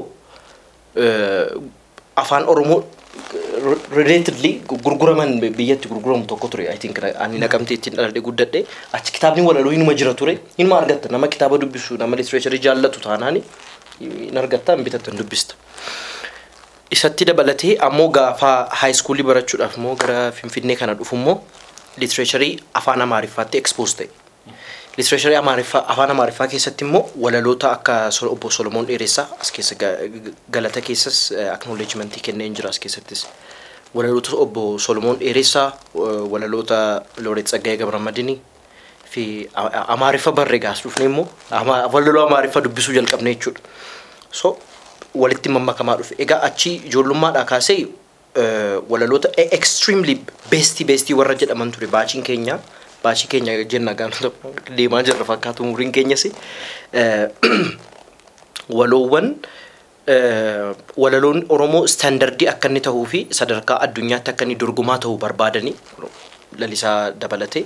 afaan Oromoo relatedly gurguraman biyyatti gurguramu tokko ture. I think ani naqamtee ittiin dhaladhe guddadhe achi kitaabni walaloo inuma jira ture. Inuma argatta nama kitaaba dubbisu nama literature jaallatu taanaani in argatta in bitatta dubbista. Isatti dabalatee ammoo gaafa high school barachuudhaaf immoo gara Finfinnee kana dhufu immoo literature afaan Amaariffaatti expose ta'e. Literature Amaariffaa afaan Amaariffaa keessatti immoo walaloota akka obbo Solomoon Dheeressaa as keessa galata keessas acknowledgement kennee jira as keessattis. Walaloota obbo Solomoon Dheeressaa walaloota Looreet Tsaggaayee Gabramadiinii fi Amaariffa barreegaas dhufne immoo walaloo Amaariffa dubbisuu jalqabne jechuudha. So walitti mammakamaa dhufe. Egaa achi ijoollummaadhaa kaasee walaloota extremely bestii bestii warra jedhaman ture baachiin keenya. Baachii keenya jenna gaanota deemaa jirra fakkaatu umuriin keenyas waloowwan walaloon Oromoo standardii akka inni ta'uu fi sadarkaa addunyaatti akka inni dorgomaa ta'uu barbaadanii lalisaa dabalatee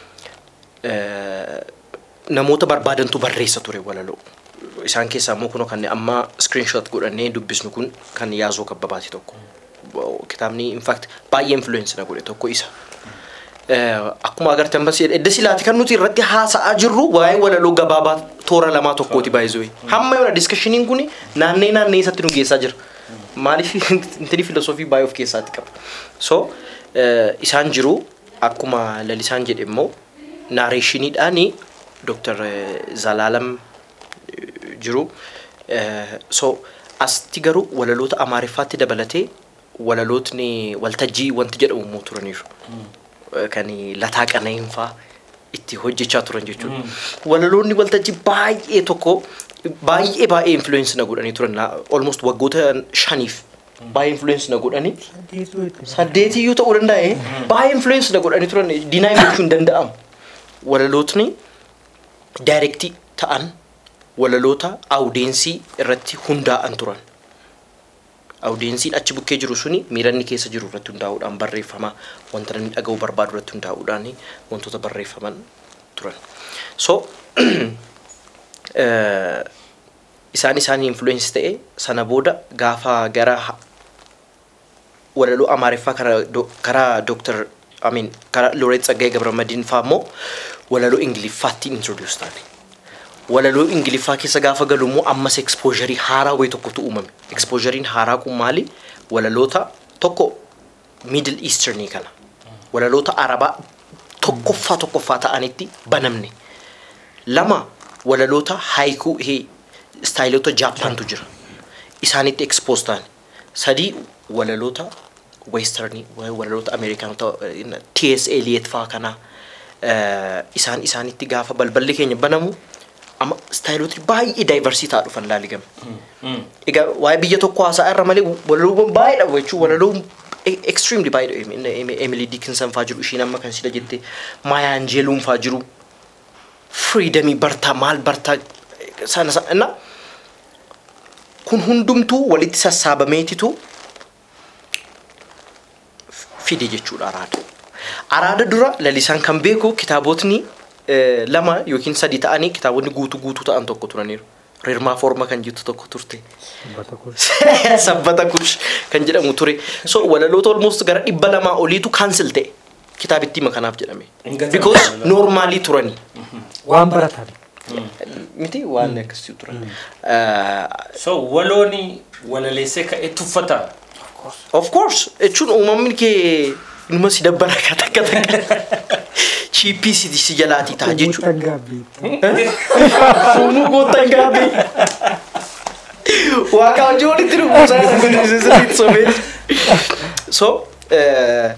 namoota barbaadantu barreessa ture walaloo. Isaan keessaa immoo kunoo kan amma screenshot godhannee dubbisnu kun kan Yaazoo Kabbabaati tokko. Kitaabni in fact baay'ee influence na godhe tokko isa. Akkuma agartan bas edda silaati kan nuti irratti haasa'aa jirru waa'ee walaloo gabaabaa toora lamaa tokkooti baay'ee. Hamma yoona discussionin kun naannee naannee isatti nu geessaa jira. Maaliif intini filosofii baay'ee of keessaatti qaba. So isaan jiru akkuma lalisaan jedhe immoo narrationiidhaani Doctor Zalaalam jiru. So asti garuu walaloota Amaariffaatti dabalatee walalootni waltajjii wanti jedhamu immoo turaniiru. Kan lataa qana'een fa'aa itti hojjechaa turan jechuudha. Walaloonni waltajjii baay'ee tokko baay'ee baay'ee influence na godhanii turan almost waggoota shaniif baay'ee influence na godhanii saddeetiyyuu ta'uu danda'e baay'ee influence na godhanii turan dinaay gochuun danda'amu. Walalootni directii ta'an walaloota audiensii irratti hundaa'an turan. Audiensiin achi bukkee jiru suni miiranni keessa jiru irratti hundaa'uudhaan barreeffama wanta namni dhaga'uu barbaadu irratti hundaa'uudhaan wantoota barreeffaman turan. So isaan isaanii influence ta'e sana booda gaafa gara walaloo Amaariffaa karaa Doctor I mean karaa Looreet Tsaggaayee Gabramadiin fa'aa immoo walaloo Ingiliffaatti introduce taane. Walaloo Ingiliffaa keessa gaafa galu immoo ammas exposure haaraa wayi tokkotu uumame. Exposure haaraa kun maali? Walaloota tokko Middle Eastern kana. Walaloota Arabaa tokkoffaa tokkoffaa ta'anitti banamne. Lama walaloota haiku he stylota Japantu jira. Isaanitti expose taane. Sadii walaloota Western walaloota Amerikaanota T S Eliot fa'aa kana isaan isaanitti gaafa balballi keenya banamu amma styloti baay'ee diversity ta'u dhufan laaligame. Egaa waa'ee biyya tokko haasaa irra malee walaloo baay'ee dha jechuun walaloo extremely baay'ee Emily Dickinson fa'aa jiru ishiin amma kan sida jette Maya Angelou fa'aa jiru freedom bartaa maal bartaa sana sana kun hundumtuu walitti sassaabameetitu fide jechuudha araada. Araada dura lalisaan kan beeku kitaabotni lama yookiin sadi ta'anii kitaabonni guutuu guutuu ta'an tokko turaniiru. Rirmaa forma kan jettu tokko turte. Sabbata kush kan jedhamu ture. So walaloota almost gara dhibba lamaa oliitu cancel ta'e kitaabitti makanaaf jedhame. Because normally turani. Waan baratan. Miti waan akkasii turan. So walooni walaleessee ka'ee tuffata. Of course. Jechuun uumamni kee numa si dabbara kata kata. Chipi si si jalati ta jechu. Sunu gotan gabi. Wa ka jodi tiru musa so so uh,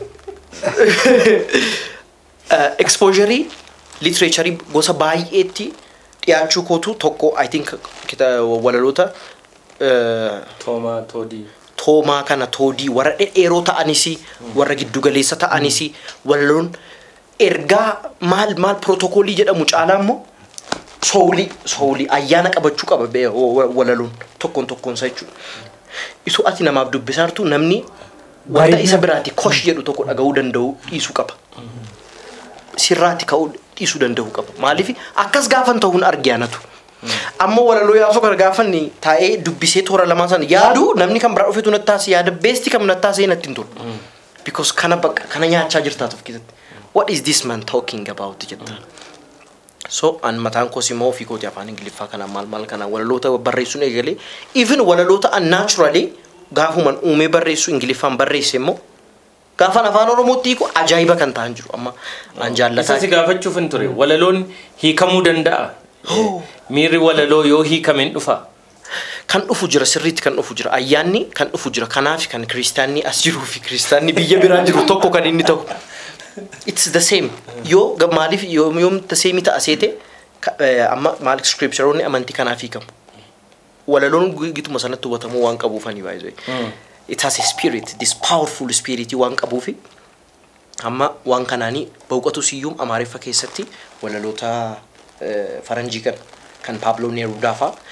uh, exposure literature gosa baay'eetti dhiyaachuu kootu tokko I think kita walalota uh, Toma Todi Toma kana Todi warra dheeroo ta'anisi warra giddu galeessa ta'anisi walaloon ergaa maal maal protocoli jedhamu caalaa immoo soolii soolii ayyaana qabachuu qaba walaloon tokkoon tokkoon isaa jechuudha. Isu ati namaaf dubbisaartu namni wanta isa biraati kosh jedhu tokko dhaga'uu danda'u dhiisuu qaba. Sirraati ka'uu dhiisuu danda'u qaba. Maaliif akkas gaafan ta'uun argiyaanatu. Amma walaloo yaasoo kana gaafanni taa'ee dubbisee toora lamaan sana yaadu namni kan biraa dhufetu nattaasi yaada beesti kam nattaasee natti hin tolu. Because kana bakka kana nyaachaa jirtaatuuf keessatti. What is this man talking about jetta? So an mataan ko si mo fi ko ti afaan Ingiliffaa kana maal maal kana walaloota barreessuun eegale even walaloota unnaturally gaafuman uume barreessu Ingiliffaan barreesse immoo gaafan afaan Oromootti ko ajaa'iba kan ta'an jiru amma an jaallataa. Isa si gaafachuuf hin ture walaloon hiikamuu danda'a. Miirri walaloo yoo hiikamen dhufa. Kan dhufu jira sirriitti kan dhufu jira ayyaanni kan dhufu jira kanaaf kan kiristaanni as jiru fi kiristaanni biyya biraa jiru tokko kan inni ta'u. It's the same. Yo maaliif yo yom the same ta asete amma maalik scripture onni amanti kana fi kam. Walaloon gituma sanatti watamu waan qabuufani baay'ee. It has a spirit, this powerful spirit waan qabuufi. Amma waan kanaani bauqatu siyyum Amaariffa keessatti walaloota faranjii kan kan Pablo Neruda fa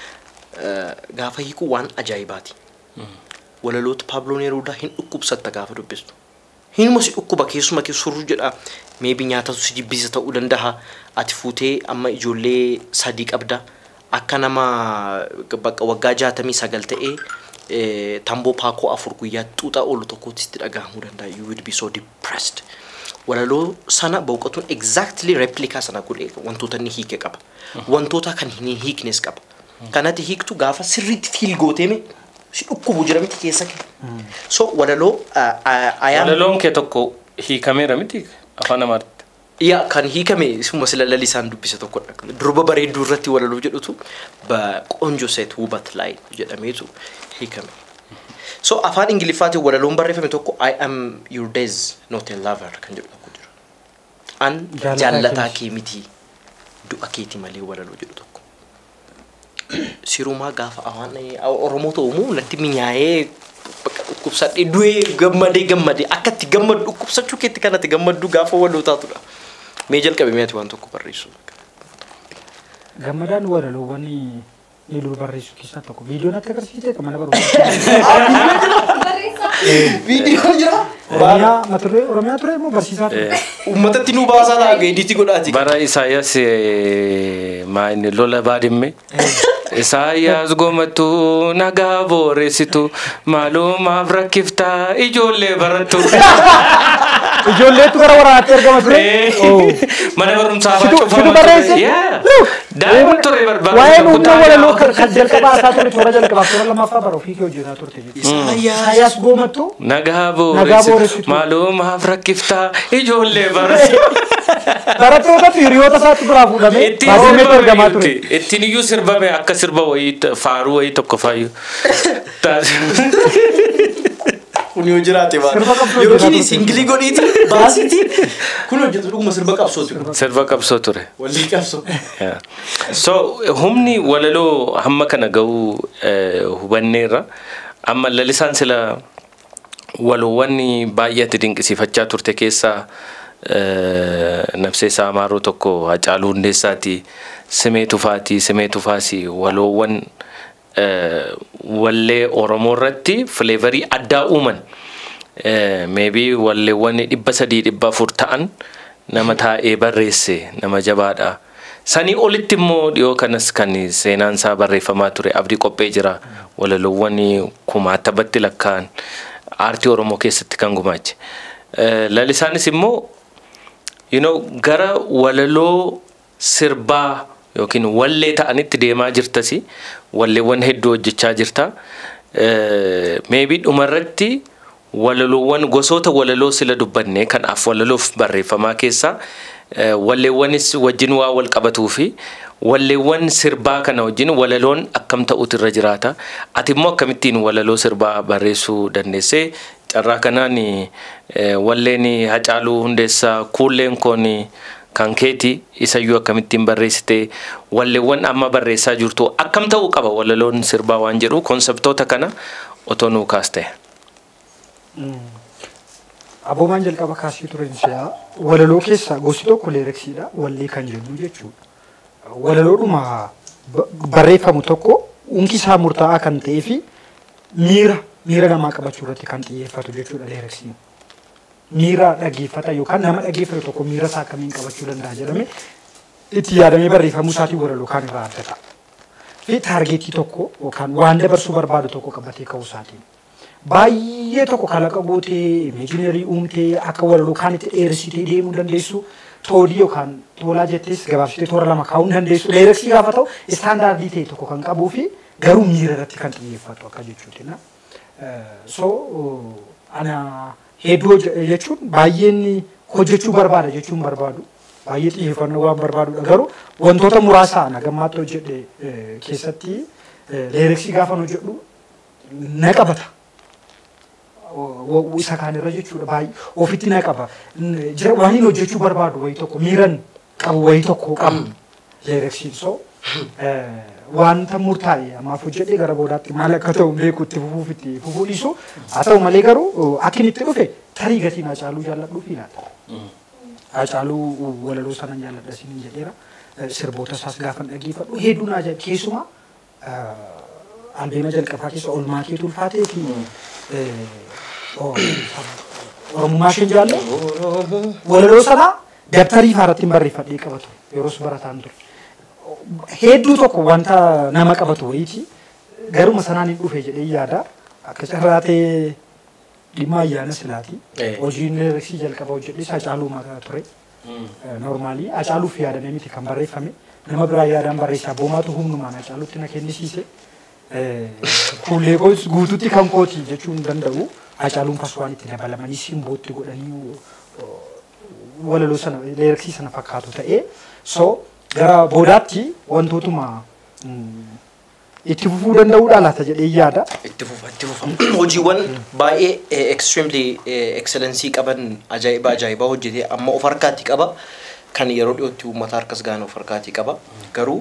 gaafa hiiku waan ajaa'ibaati. Walaloota Pablo Neruda hin dhukkubsatta gaafa dubbistu. Hinuma si dhukkuba keessuma kee surru jedha. Maybe nyaata si jibbisa ta'uu danda'a. Ati fuutee amma ijoollee sadii qabda. Akka nama bakka waggaa jaatamii sagal ta'ee tamboo paakoo afur guyyaa xuuxaa oolu tokkotti itti dhagahamuu danda'a. You would be so depressed. Walaloo sana bauqatuun exactly replica sana godhee wantoota inni hiike qaba. Wantoota kan hin hiiknes qaba. Kanatti hiiktu gaafa sirriitti fiil gooteeme si dhukkubu jira miti keessa kee. So walaloo ayaan walaloon kee tokko hiikameera miti afaan Amaaritti. Yaa kan hiikame isuma sila lalisaan dubbise tokkodha. Durba bareedduu irratti walaloo jedhutu ba qoonjo seet wubat ላይ jedhameetu hiikame. So afaan Ingiliffaatti walaloon barreeffame tokko I am your days not a lover kan jedhu tokko jira. An jaalataa kee miti du'a keeti malee walaloo jedhu tokko. Sirumaa gaafa afaan Oromoo ta'uu natti minyaa'ee dhukkubsadhee du'ee gammadee gammadee akkatti gammadu dhukkubsachuu keetti kanatti gammadu gaafa waloo taatudha. Mee jalqabe meeti waan tokko barreessu. Gammadaan walaloowwan iluu barreessu keessaa tokko viidiyoon akka agarsiisee kan mana barumsaa. Viidiyoo jira. Oromiyaa mata duree Oromiyaa ture immoo barsiisaa ture. Uummatatti nu baasaa laaga ediitii godhaati. Bara Isaayyaas maa inni lola baadimme. Isaayyaas gomatu nagaa booressitu maalumaaf rakkiftaa ijoollee barattu. Ijoolleetu gara waraanaatti ergama ture. Mana barumsaa fa'aa cufama. Situ barreesse. Daa'imman ture barbaadu. Waa'ee nuumna walaloo kan jalqabaa isaa ture toora jalqabaa toora lammaffaa bara ofii kee hojjetaa turte jechuudha. Isaayyaas gomatu nagaa booressitu maalumaaf rakkiftaa ijoollee barattu. Barattoota hiriyoota isaatti biraa fuudhamee baasimeetu ergamaa ture. Ittiin iyyuu sirbame akka sirba wayii faaruu wayii tokko faayyuu. Kun yoo jiraate baala. Yookiin singilii godhiiti baasiti kun hojjetu dhuguma sirba qabsoo ture. Sirba qabsoo ture. Walii qabsoo. So humni walaloo hamma kana ga'uu hubanneerra amma lalisaan sila waloowwan baay'eetti dinqisiifachaa turte keessaa nafsee isaa amaaroo tokko Hacaaluu Hundeessaati Simee Tufaati Simee Tufaasi waloowwan wallee Oromoo irratti flavourii addaa uuman maybe walleewwan dhibba sadii dhibba afur ta'an nama taa'ee barreesse nama jabaadha. Sanii olitti immoo dhiyoo kanas kan seenaan isaa barreeffamaa ture abdii qophee jira walaloowwan kumaatabatti lakkaa'an aartii Oromoo keessatti kan gumaache. Lalisaanis immoo you know gara walaloo sirbaa yookiin wallee ta'anitti deemaa jirtasi walleewwan hedduu hojjechaa jirta. Maybe dhumarratti walaloowwan gosoota walaloo sila dubbanne kan af walaloof barreeffamaa keessaa walleewwanis wajjin waa wal qabatuu fi walleewwan sirbaa kana wajjin walaloon akkam ta'utu irra jiraata. Ati immoo akkamittiin walaloo sirbaa barreessuu dandeessee carraa kanaan walleen Hacaaluu Hundeessaa kuulleen koon kan keeti isayyuu akkamittiin barreessite walleewwan amma barreessaa jirtu akkam ta'uu qaba walaloon sirbaa waan jedhu konseptoota kana otoo nuu kaaste. Aboomaan jalqaba kaasii turen si'a walaloo keessa gosi tokko leereksiidha wallee kan jennu jechuudha. Walaloodhuma barreeffamu tokko unki isaa murtaa'aa kan ta'ee fi miira miira namaa qabachuu irratti kan xiyyeeffatu jechuudha leereksiin. Miira dhaggeeffata yookaan nama dhaggeeffatu tokko miira isaa akkamiin qabachuu danda'a jedhame itti yaadamee barreeffamuu isaatii walaloo kaan irraa adda ta'a. Fi taargeetii tokko yookaan waan dabarsuu barbaadu tokko qabatee ka'uu isaatiin. Baay'ee tokko kalaqa gootee imeejinerii uumtee akka walaloo kaan itti dheeressitee deemuu dandeessu. Toodii yookaan toolaa jettees gabaabsitee toora lama kaa'uu dandeessu. Leereksii gaafa ta'u istaandaardii ta'e tokko kan qabuu fi garuu miira irratti kan xiyyeeffatu akka jechuuti. So ana hedduu jechuun baay'een hojjechuu barbaada jechuun barbaadu. Baay'ee xiyyeeffannoo waan barbaadudha. Garuu wantoota muraasa ana gammaatti hojjedhe keessatti leereksii gaafa hojjedhu na qabata. Isa kaanirra jechuudha baay'ee ofitti na qaba. Jira waan hin hojjechuu barbaadu wayii tokko miiran qabu wayii tokko qabu leereksiin so wanta murtaa'e amaaf hojjedhee gara boodaatti maal akka ta'u beeku itti fufuuf itti fufuu dhiisu haa ta'u malee garuu akka inni itti dhufe tarii gatiin Hacaaluu jaalladhuuf ilaala. Hacaaluu walaloo sana jaalladha siin jedheera sirboota isaas gaafa dhaggeeffadhu hedduun ajaa'iba keessumaa albeema jalqabaa keessa olmaa keetu ulfaatee fi oromummaa isheen jaalle walaloo sana dabtarii faaratti hin barreeffadhee qabatu yeroos barataan ture. Hedduu tokko wanta nama qabatu wayiiti garuma sanaan hin dhufe jedhee yaada akka carraatee dhimma ayyaana silaati. Hojiin reeksii jalqaba hojjedhee Hacaaluu maqaa ture. Normaalii Hacaaluuf yaadamee miti kan barreeffame nama biraa yaadaan barreessaa boomaatu humnumaan Hacaaluutti na kennisiise. Fuullee koos guutuutti kan kooti jechuu hin danda'u. Hacaaluun faswaan itti dabalamanii simbootti godhanii walaloo sana reeksii sana fakkaatu ta'ee so gara boodaatti wantootuma itti fufuu danda'uudha laata jedhee yaada. Itti fufa itti fufa hojiiwwan baay'ee extremely excellency qaban ajaa'iba ajaa'iba hojjetee amma of harkaatti qaba kan yeroo dhiyootti uummata harkas gaana of harkaatti qaba garuu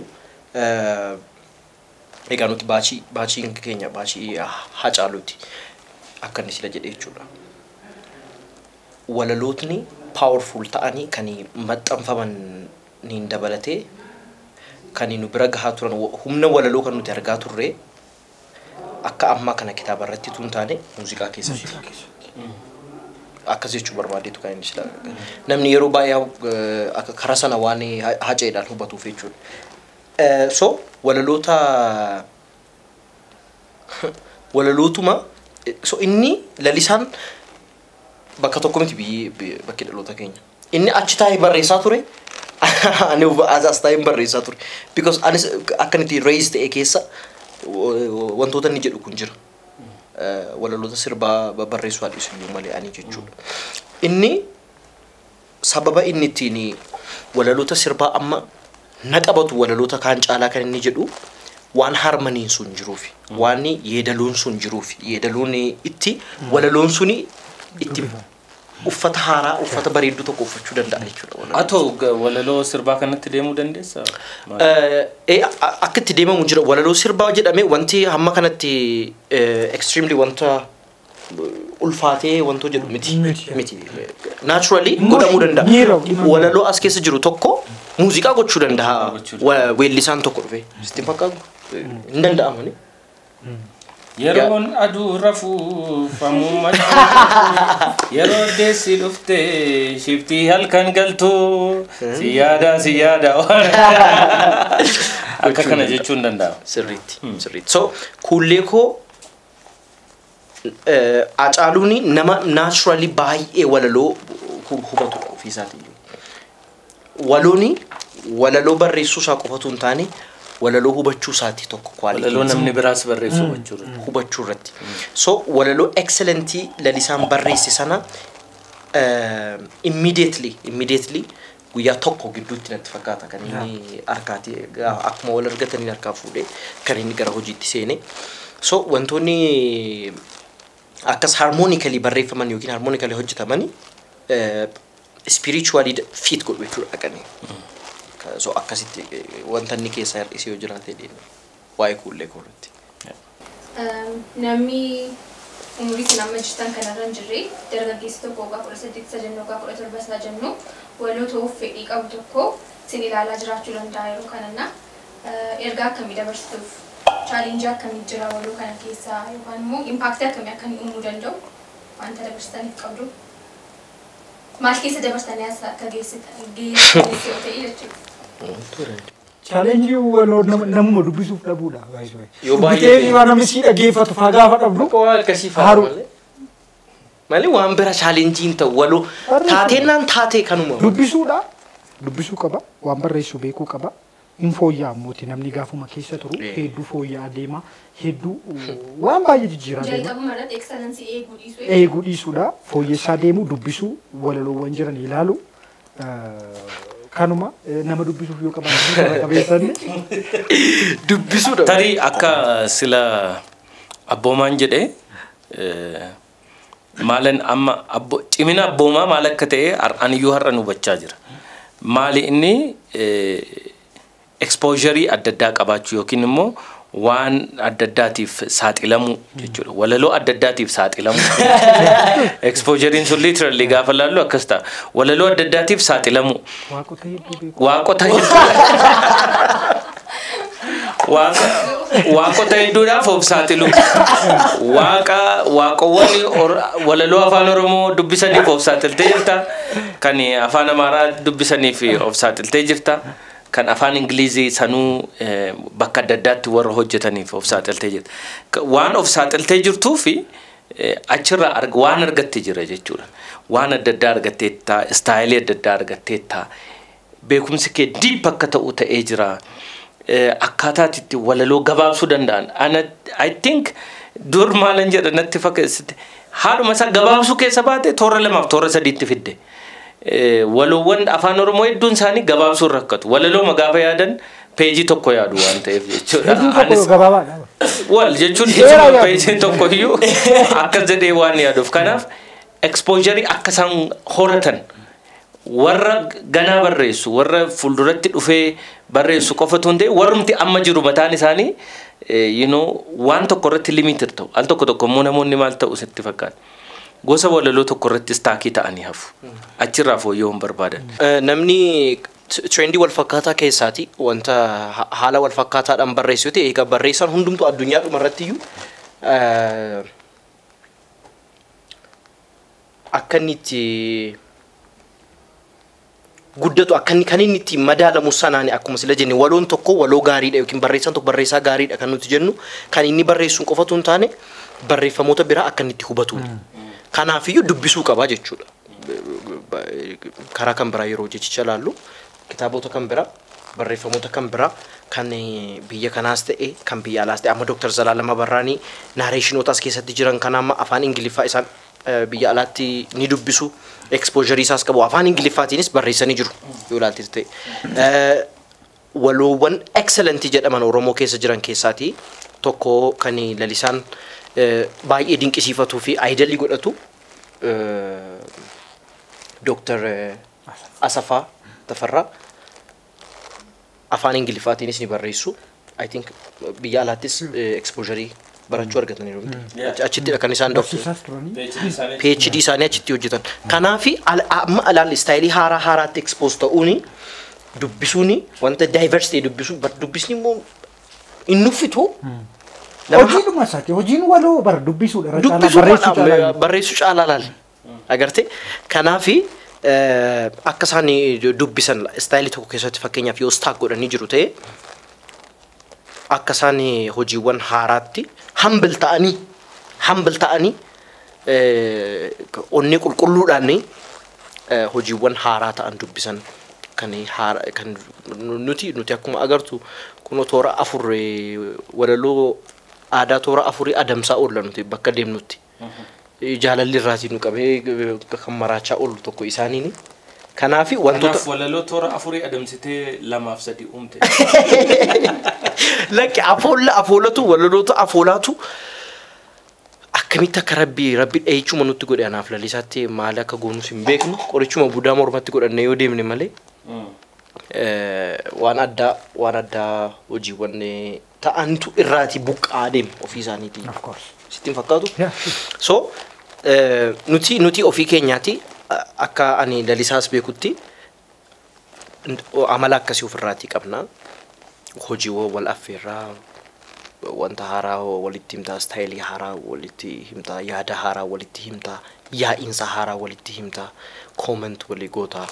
egaa nuti baachii baachiin keenya baachii Hacaaluuti akka inni sila jedhee jechuudha. Walalootni powerful ta'anii kan maxxanfaman niin dabalatee kan nu bira gahaa turan humna walaloo kan nuti argaa turre akka ammaa kana kitaaba irratti tun taane muuziqaa keessa akkas jechuu barbaadeetu kan inni sila namni yeroo baay'ee karaa sana waan haceedhaan hubatuuf jechuudha. So walaloota walalootuma so inni lalisaan bakka tokko miti biyyi bakki dhaloota keenya inni achi taa'ee barreessaa ture ani as taa'ee barreessaa ture because anis akkanatti raised ta'e keessa wantoota inni jedhu kun jira walaloota sirbaa barreessuu haadhisu iyyuu malee ani jechuudha. Inni sababa inni ittiin walaloota sirbaa amma na qabatu walaloota kaan caalaa kan inni jedhu waan harmoniin sun jiruufi waan yeedaloon sun jiruufi yeedaloon itti walaloon suni itti uffata haaraa uffata bareedduu tokko uffachuu danda'a jechuudha. Atoo walaloo sirbaa kanatti deemuu dandeessaa? Eh akka itti deemamu jira walaloo sirbaa jedhamee wanti hamma kanatti extremely wanta ulfaatee wanto jedhu miti miti naturally godhamuu danda'a. Walaloo as keessa jiru tokko muuziqaa gochuu danda'a weellisaan tokko dhufe sitti fakkaatu hin danda'amani. Yeroon aduu rafuu famuu yeroo deessi dhufte shiftii halkan galtuu si yaada si yaada akka kana jechuun danda'ama. Sirriitti sirriitti. So kuullee koo Hacaaluun nama naturally baay'ee walaloo hubatu ofiisaatii. Walooni walaloo barreessuu isaa qofatu hin taane walaloo hubachuu isaati tokko quality. Walaloo namni biraas barreessu hubachuu hubachuu irratti. So walaloo excellentii lalisaan barreesse sana immediately immediately guyyaa tokko gidduutti natti fakkaata kan inni harkaati akkuma wal argatanii harkaa fuudhee kan inni gara hojiitti seene. So wantoonni akkas harmonically barreeffaman yookiin harmonically hojjetaman spiritually fit godhu jechuudha dhaqanii. So akkasitti wanta inni keessa hir'isee yoo jiraate deemu waa'ee kuullee koorratti. Namni umurii sin amma jirtan kanarra hin jirre dargaggeessi tokko waggaa kudha saddeet isa jennu waggaa kudha torba isa jennu waloo ta'uuf fedhii qabu tokko sin ilaalaa jiraachuu danda'a yeroo kananna ergaa akkamii dabarsituuf chaalenjii akkamii jira waloo kana keessaa yookaan immoo impaaktii akkamii akka inni uumuu danda'u wanta dabarsitaniif qabdu maal keessa dabarsitanii as akka geessitan yoo ta'e jechuudha. Challenge waloo namuma dubbisuuf dhabuudha. Yoo baay'ee waan namni si dhageeffatu faa gaafa dhabdu akkasii faa malee malee waan bira challenge ta'u waloo taateenaan taatee kanuma dubbisuudha. Dubbisuu qaba waan barreessu beekuu qaba. Infooyyaa muuti namni gaafuma keessa turu hedduu fooyyaa deema hedduu waan baay'ee jijjiiraa deema. Jalqabuma irratti excellence eeguu dhiisuu eeguu dhiisuudha. Fooyyessaa deemu dubbisuu walaloowwan jiran ilaalu kanuma nama dubbisuuf yoo qaban qabeessanne dubbisuudha. Tarii akka sila abboomaan jedhee maalan amma cimina abboomaa maal akka ta'e aniyyuu har'a nu hubachaa jira. Maali inni exposure adda addaa qabaachuu yookiin immoo waan adda addaatiif saaxilamu jechuudha. Walaloo adda addaatiif saaxilamu. Exposure sun literally gaafa laallu akkas ta'a. Walaloo adda addaatiif saaxilamu. Waaqota hedduu. Waaqa waaqota hedduudhaaf of saaxilu. Waaqa waaqowwan walaloo afaan Oromoo dubbisaniif of saaxiltee jirta. Kan afaan Amaaraa dubbisaniif of saaxiltee jirta. Kan afaan Ingilizii sanuu bakka adda addaatti warra hojjetaniif of saaxiltee jirta. Waan of saaxiltee jirtuu fi achirraa waan argattee jira jechuudha. Waan adda addaa argatteetta, istaayilii adda addaa argatteetta. Beekumsi kee diip akka ta'u ta'ee jira. Akkaataatti walaloo gabaabsuu danda'an. Ana I think dur maalan jedha natti fakkeessite. Haaluma isa gabaabsuu keessa baate toora lamaaf toora sadiitti fidde. Waloowwan afaan Oromoo hedduun isaanii gabaabsuu rakkatu. Walaloo magaafa yaadan peejii tokko yaadu waan ta'eef jechuudha. Wal jechuun isuma peejii tokko iyyuu akka jedhee waan yaaduuf. Kanaaf exposure akka isaan horatan warra ganaa barreessu warra fulduratti dhufee barreessu qofatu hundee warrumti amma jiru mataan isaanii you know waan tokko irratti limited ta'u al tokko tokko immoo namoonni maal ta'u sitti fakkaata gosa walaloo tokko irratti staakii ta'anii hafu achirraa fooyyoo hin barbaadan. Namni trendy wal fakkaataa keessaati wanta haala wal fakkaataadhaan barreessu ta'e egaa barreessan hundumtu addunyaa dhuma irratti iyyuu akka inni itti guddatu akka inni kan inni itti madaalamu sanaani akkuma sila jenne waloon tokko waloo gaariidha yookiin barreessaan tokko barreessaa gaariidha kan nuti jennu kan inni barreessuun qofatu hin taane barreeffamoota biraa akka inni itti hubatu. Kanaafiyyuu dubbisuu qaba jechuudha. Karaa kan biraa yeroo jechicha laallu kitaabota kan biraa barreeffamoota kan biraa kan biyya kanaas ta'e kan biyya alaas ta'e amma Dooktar Zalaalama Barraanii naareeshinootaas keessatti jiran kan amma afaan Ingiliffaa isaan biyya alaatti ni dubbisu exposure isaas qabu afaan Ingiliffaatiinis barreessanii jiru yoo ilaaltee ta'e waloowwan excellent jedhaman Oromoo keessa jiran keessaati tokko kan lalisaan baay'ee dinqisiifatuu fi aayidalii godhatu Dooktar Asafaa Tafarraa afaan Ingiliffaatiinis ni barreessu I think biyya alaattis exposure barachuu argataniiru. Achitti kan isaan doktor PhD isaanii achitti hojjetan. Kanaafi amma alaal istaayilii haaraa haaraatti expose ta'uuni dubbisuuni wanta diversity dubbisu dubbisni immoo inni uffitu. Hojiin dhumasaati hojiin waloo bar dubbisuudha barreessuu caalaa barreessuu caalaa laal agarte kanaafi akka isaan dubbisan istaayilii tokko keessatti fakkeenyaaf yoo staak godhanii jiru ta'e akka isaan hojiiwwan haaraatti humble ta'anii humble ta'anii onnee qulqulluudhaan hojiiwwan haaraa ta'an dubbisan kan haara kan nuti nuti akkuma agartu kun toora afur walaloo aadaa toora afurii adamsaa oolla nuti bakka deemnutti jaalalli irraatii nu qabee kan maraachaa oolu tokko isaaniini. Kanaafi wantoota walaloo toora afurii adamsitee lamaaf sadii uumte. Lakki afoolla afoolatu walaloota afoolaatu akkamitti akka rabbii rabbi dheechuma nutti godhe anaaf lalisaatti maal akka goonus hin beeknu qorichuma budaa mormatti godhanne yoo deemne malee waan addaa waan addaa hojiiwwan ta'antu irraati buqqaa deemu ofii isaaniitiin. Of course. Sittiin fakkaatu. So nuti nuti ofii keenyaati akka ani lalisaas beekutti amala akkasii ofirraatii qabna. Hojiiwwan wal affeerraa wanta haaraa walitti himtaa istaayilii haaraa walitti himtaa yaada haaraa walitti himtaa yaa'insa haaraa walitti himtaa kooment walii gootaa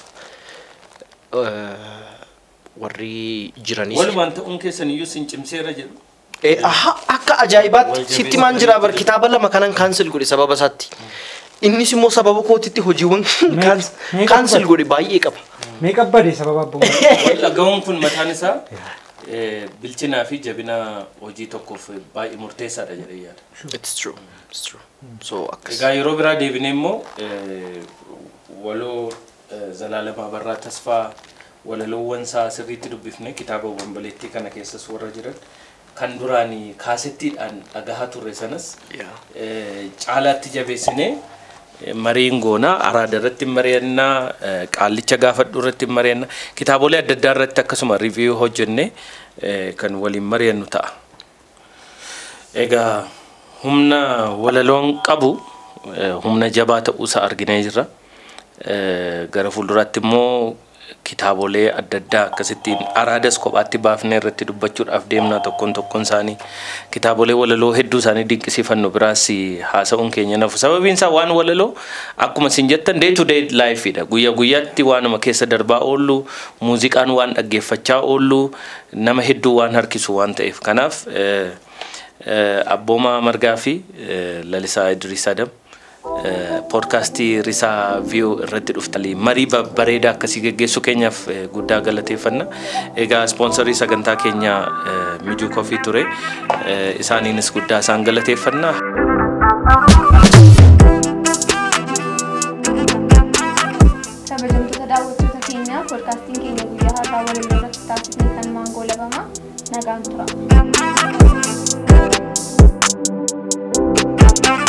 warri jiranis walumaan ta'uun keessan iyyuu sin cimseera jedhu. Aha akka ajaa'ibaatti sitti maan jira bar kitaaba lama kanan cancel godhe sababa isaatti. Innis immoo sababa kootitti hojiiwwan cancel godhe baay'ee qaba. Mee qabbade sababa abbo. Dhaga'uun kun mataan isaa bilchinaa fi jabina hojii tokkoof baay'ee murteessaadha jedhee yaada. It's true. It's true. So akkas. Egaa yeroo biraa deebinee immoo waloo Zalaalama Barraa Tasfaa walaloowwan isaa sirriitti dubbifne kitaabawwan baleettii kana keessas warra jiran kan duraanii kaasettiidhaan dhagahaa turre sanas caalaatti jabeessinee mariin goonaa araada irratti mari'annaa qaallicha gaafadhu irratti mari'annaa kitaabolee adda addaa irratti akkasuma riiviyuu hojjenne kan waliin mari'annu ta'a. Egaa humna walaloon qabu humna jabaa ta'uusaa arginee jirra. Gara fuulduraatti immoo kitaabolee adda addaa akkasittiin araadas kophaatti baafnee irratti dubbachuudhaaf deemna tokkoon tokkoon isaanii kitaabolee walaloo hedduu isaanii dinqisiifannu biraas haasa'uun keenya nafu sababiin isaa waan walaloo akkuma isin jettan day to day life dha guyyaa guyyaatti waanuma keessa darbaa oollu muuziqaan waan dhaggeeffachaa oollu nama hedduu waan harkisu waan ta'eef kanaaf Abbooma Margaa fi Lalisaa Idris Adam podcastii Risaa View irratti dhuftanii marii bareedaa akkasii geggeessuu keenyaaf guddaa galateeffanna. Egaa sponsorii sagantaa keenya Mijuu Coffee ture. Isaaniinis guddaa isaan galateeffanna. Kabajamtoota daawwattoota keenya podcastiin keenya guyyaa har'aa walii irratti taasifne kan maangoo labama nagaan tura.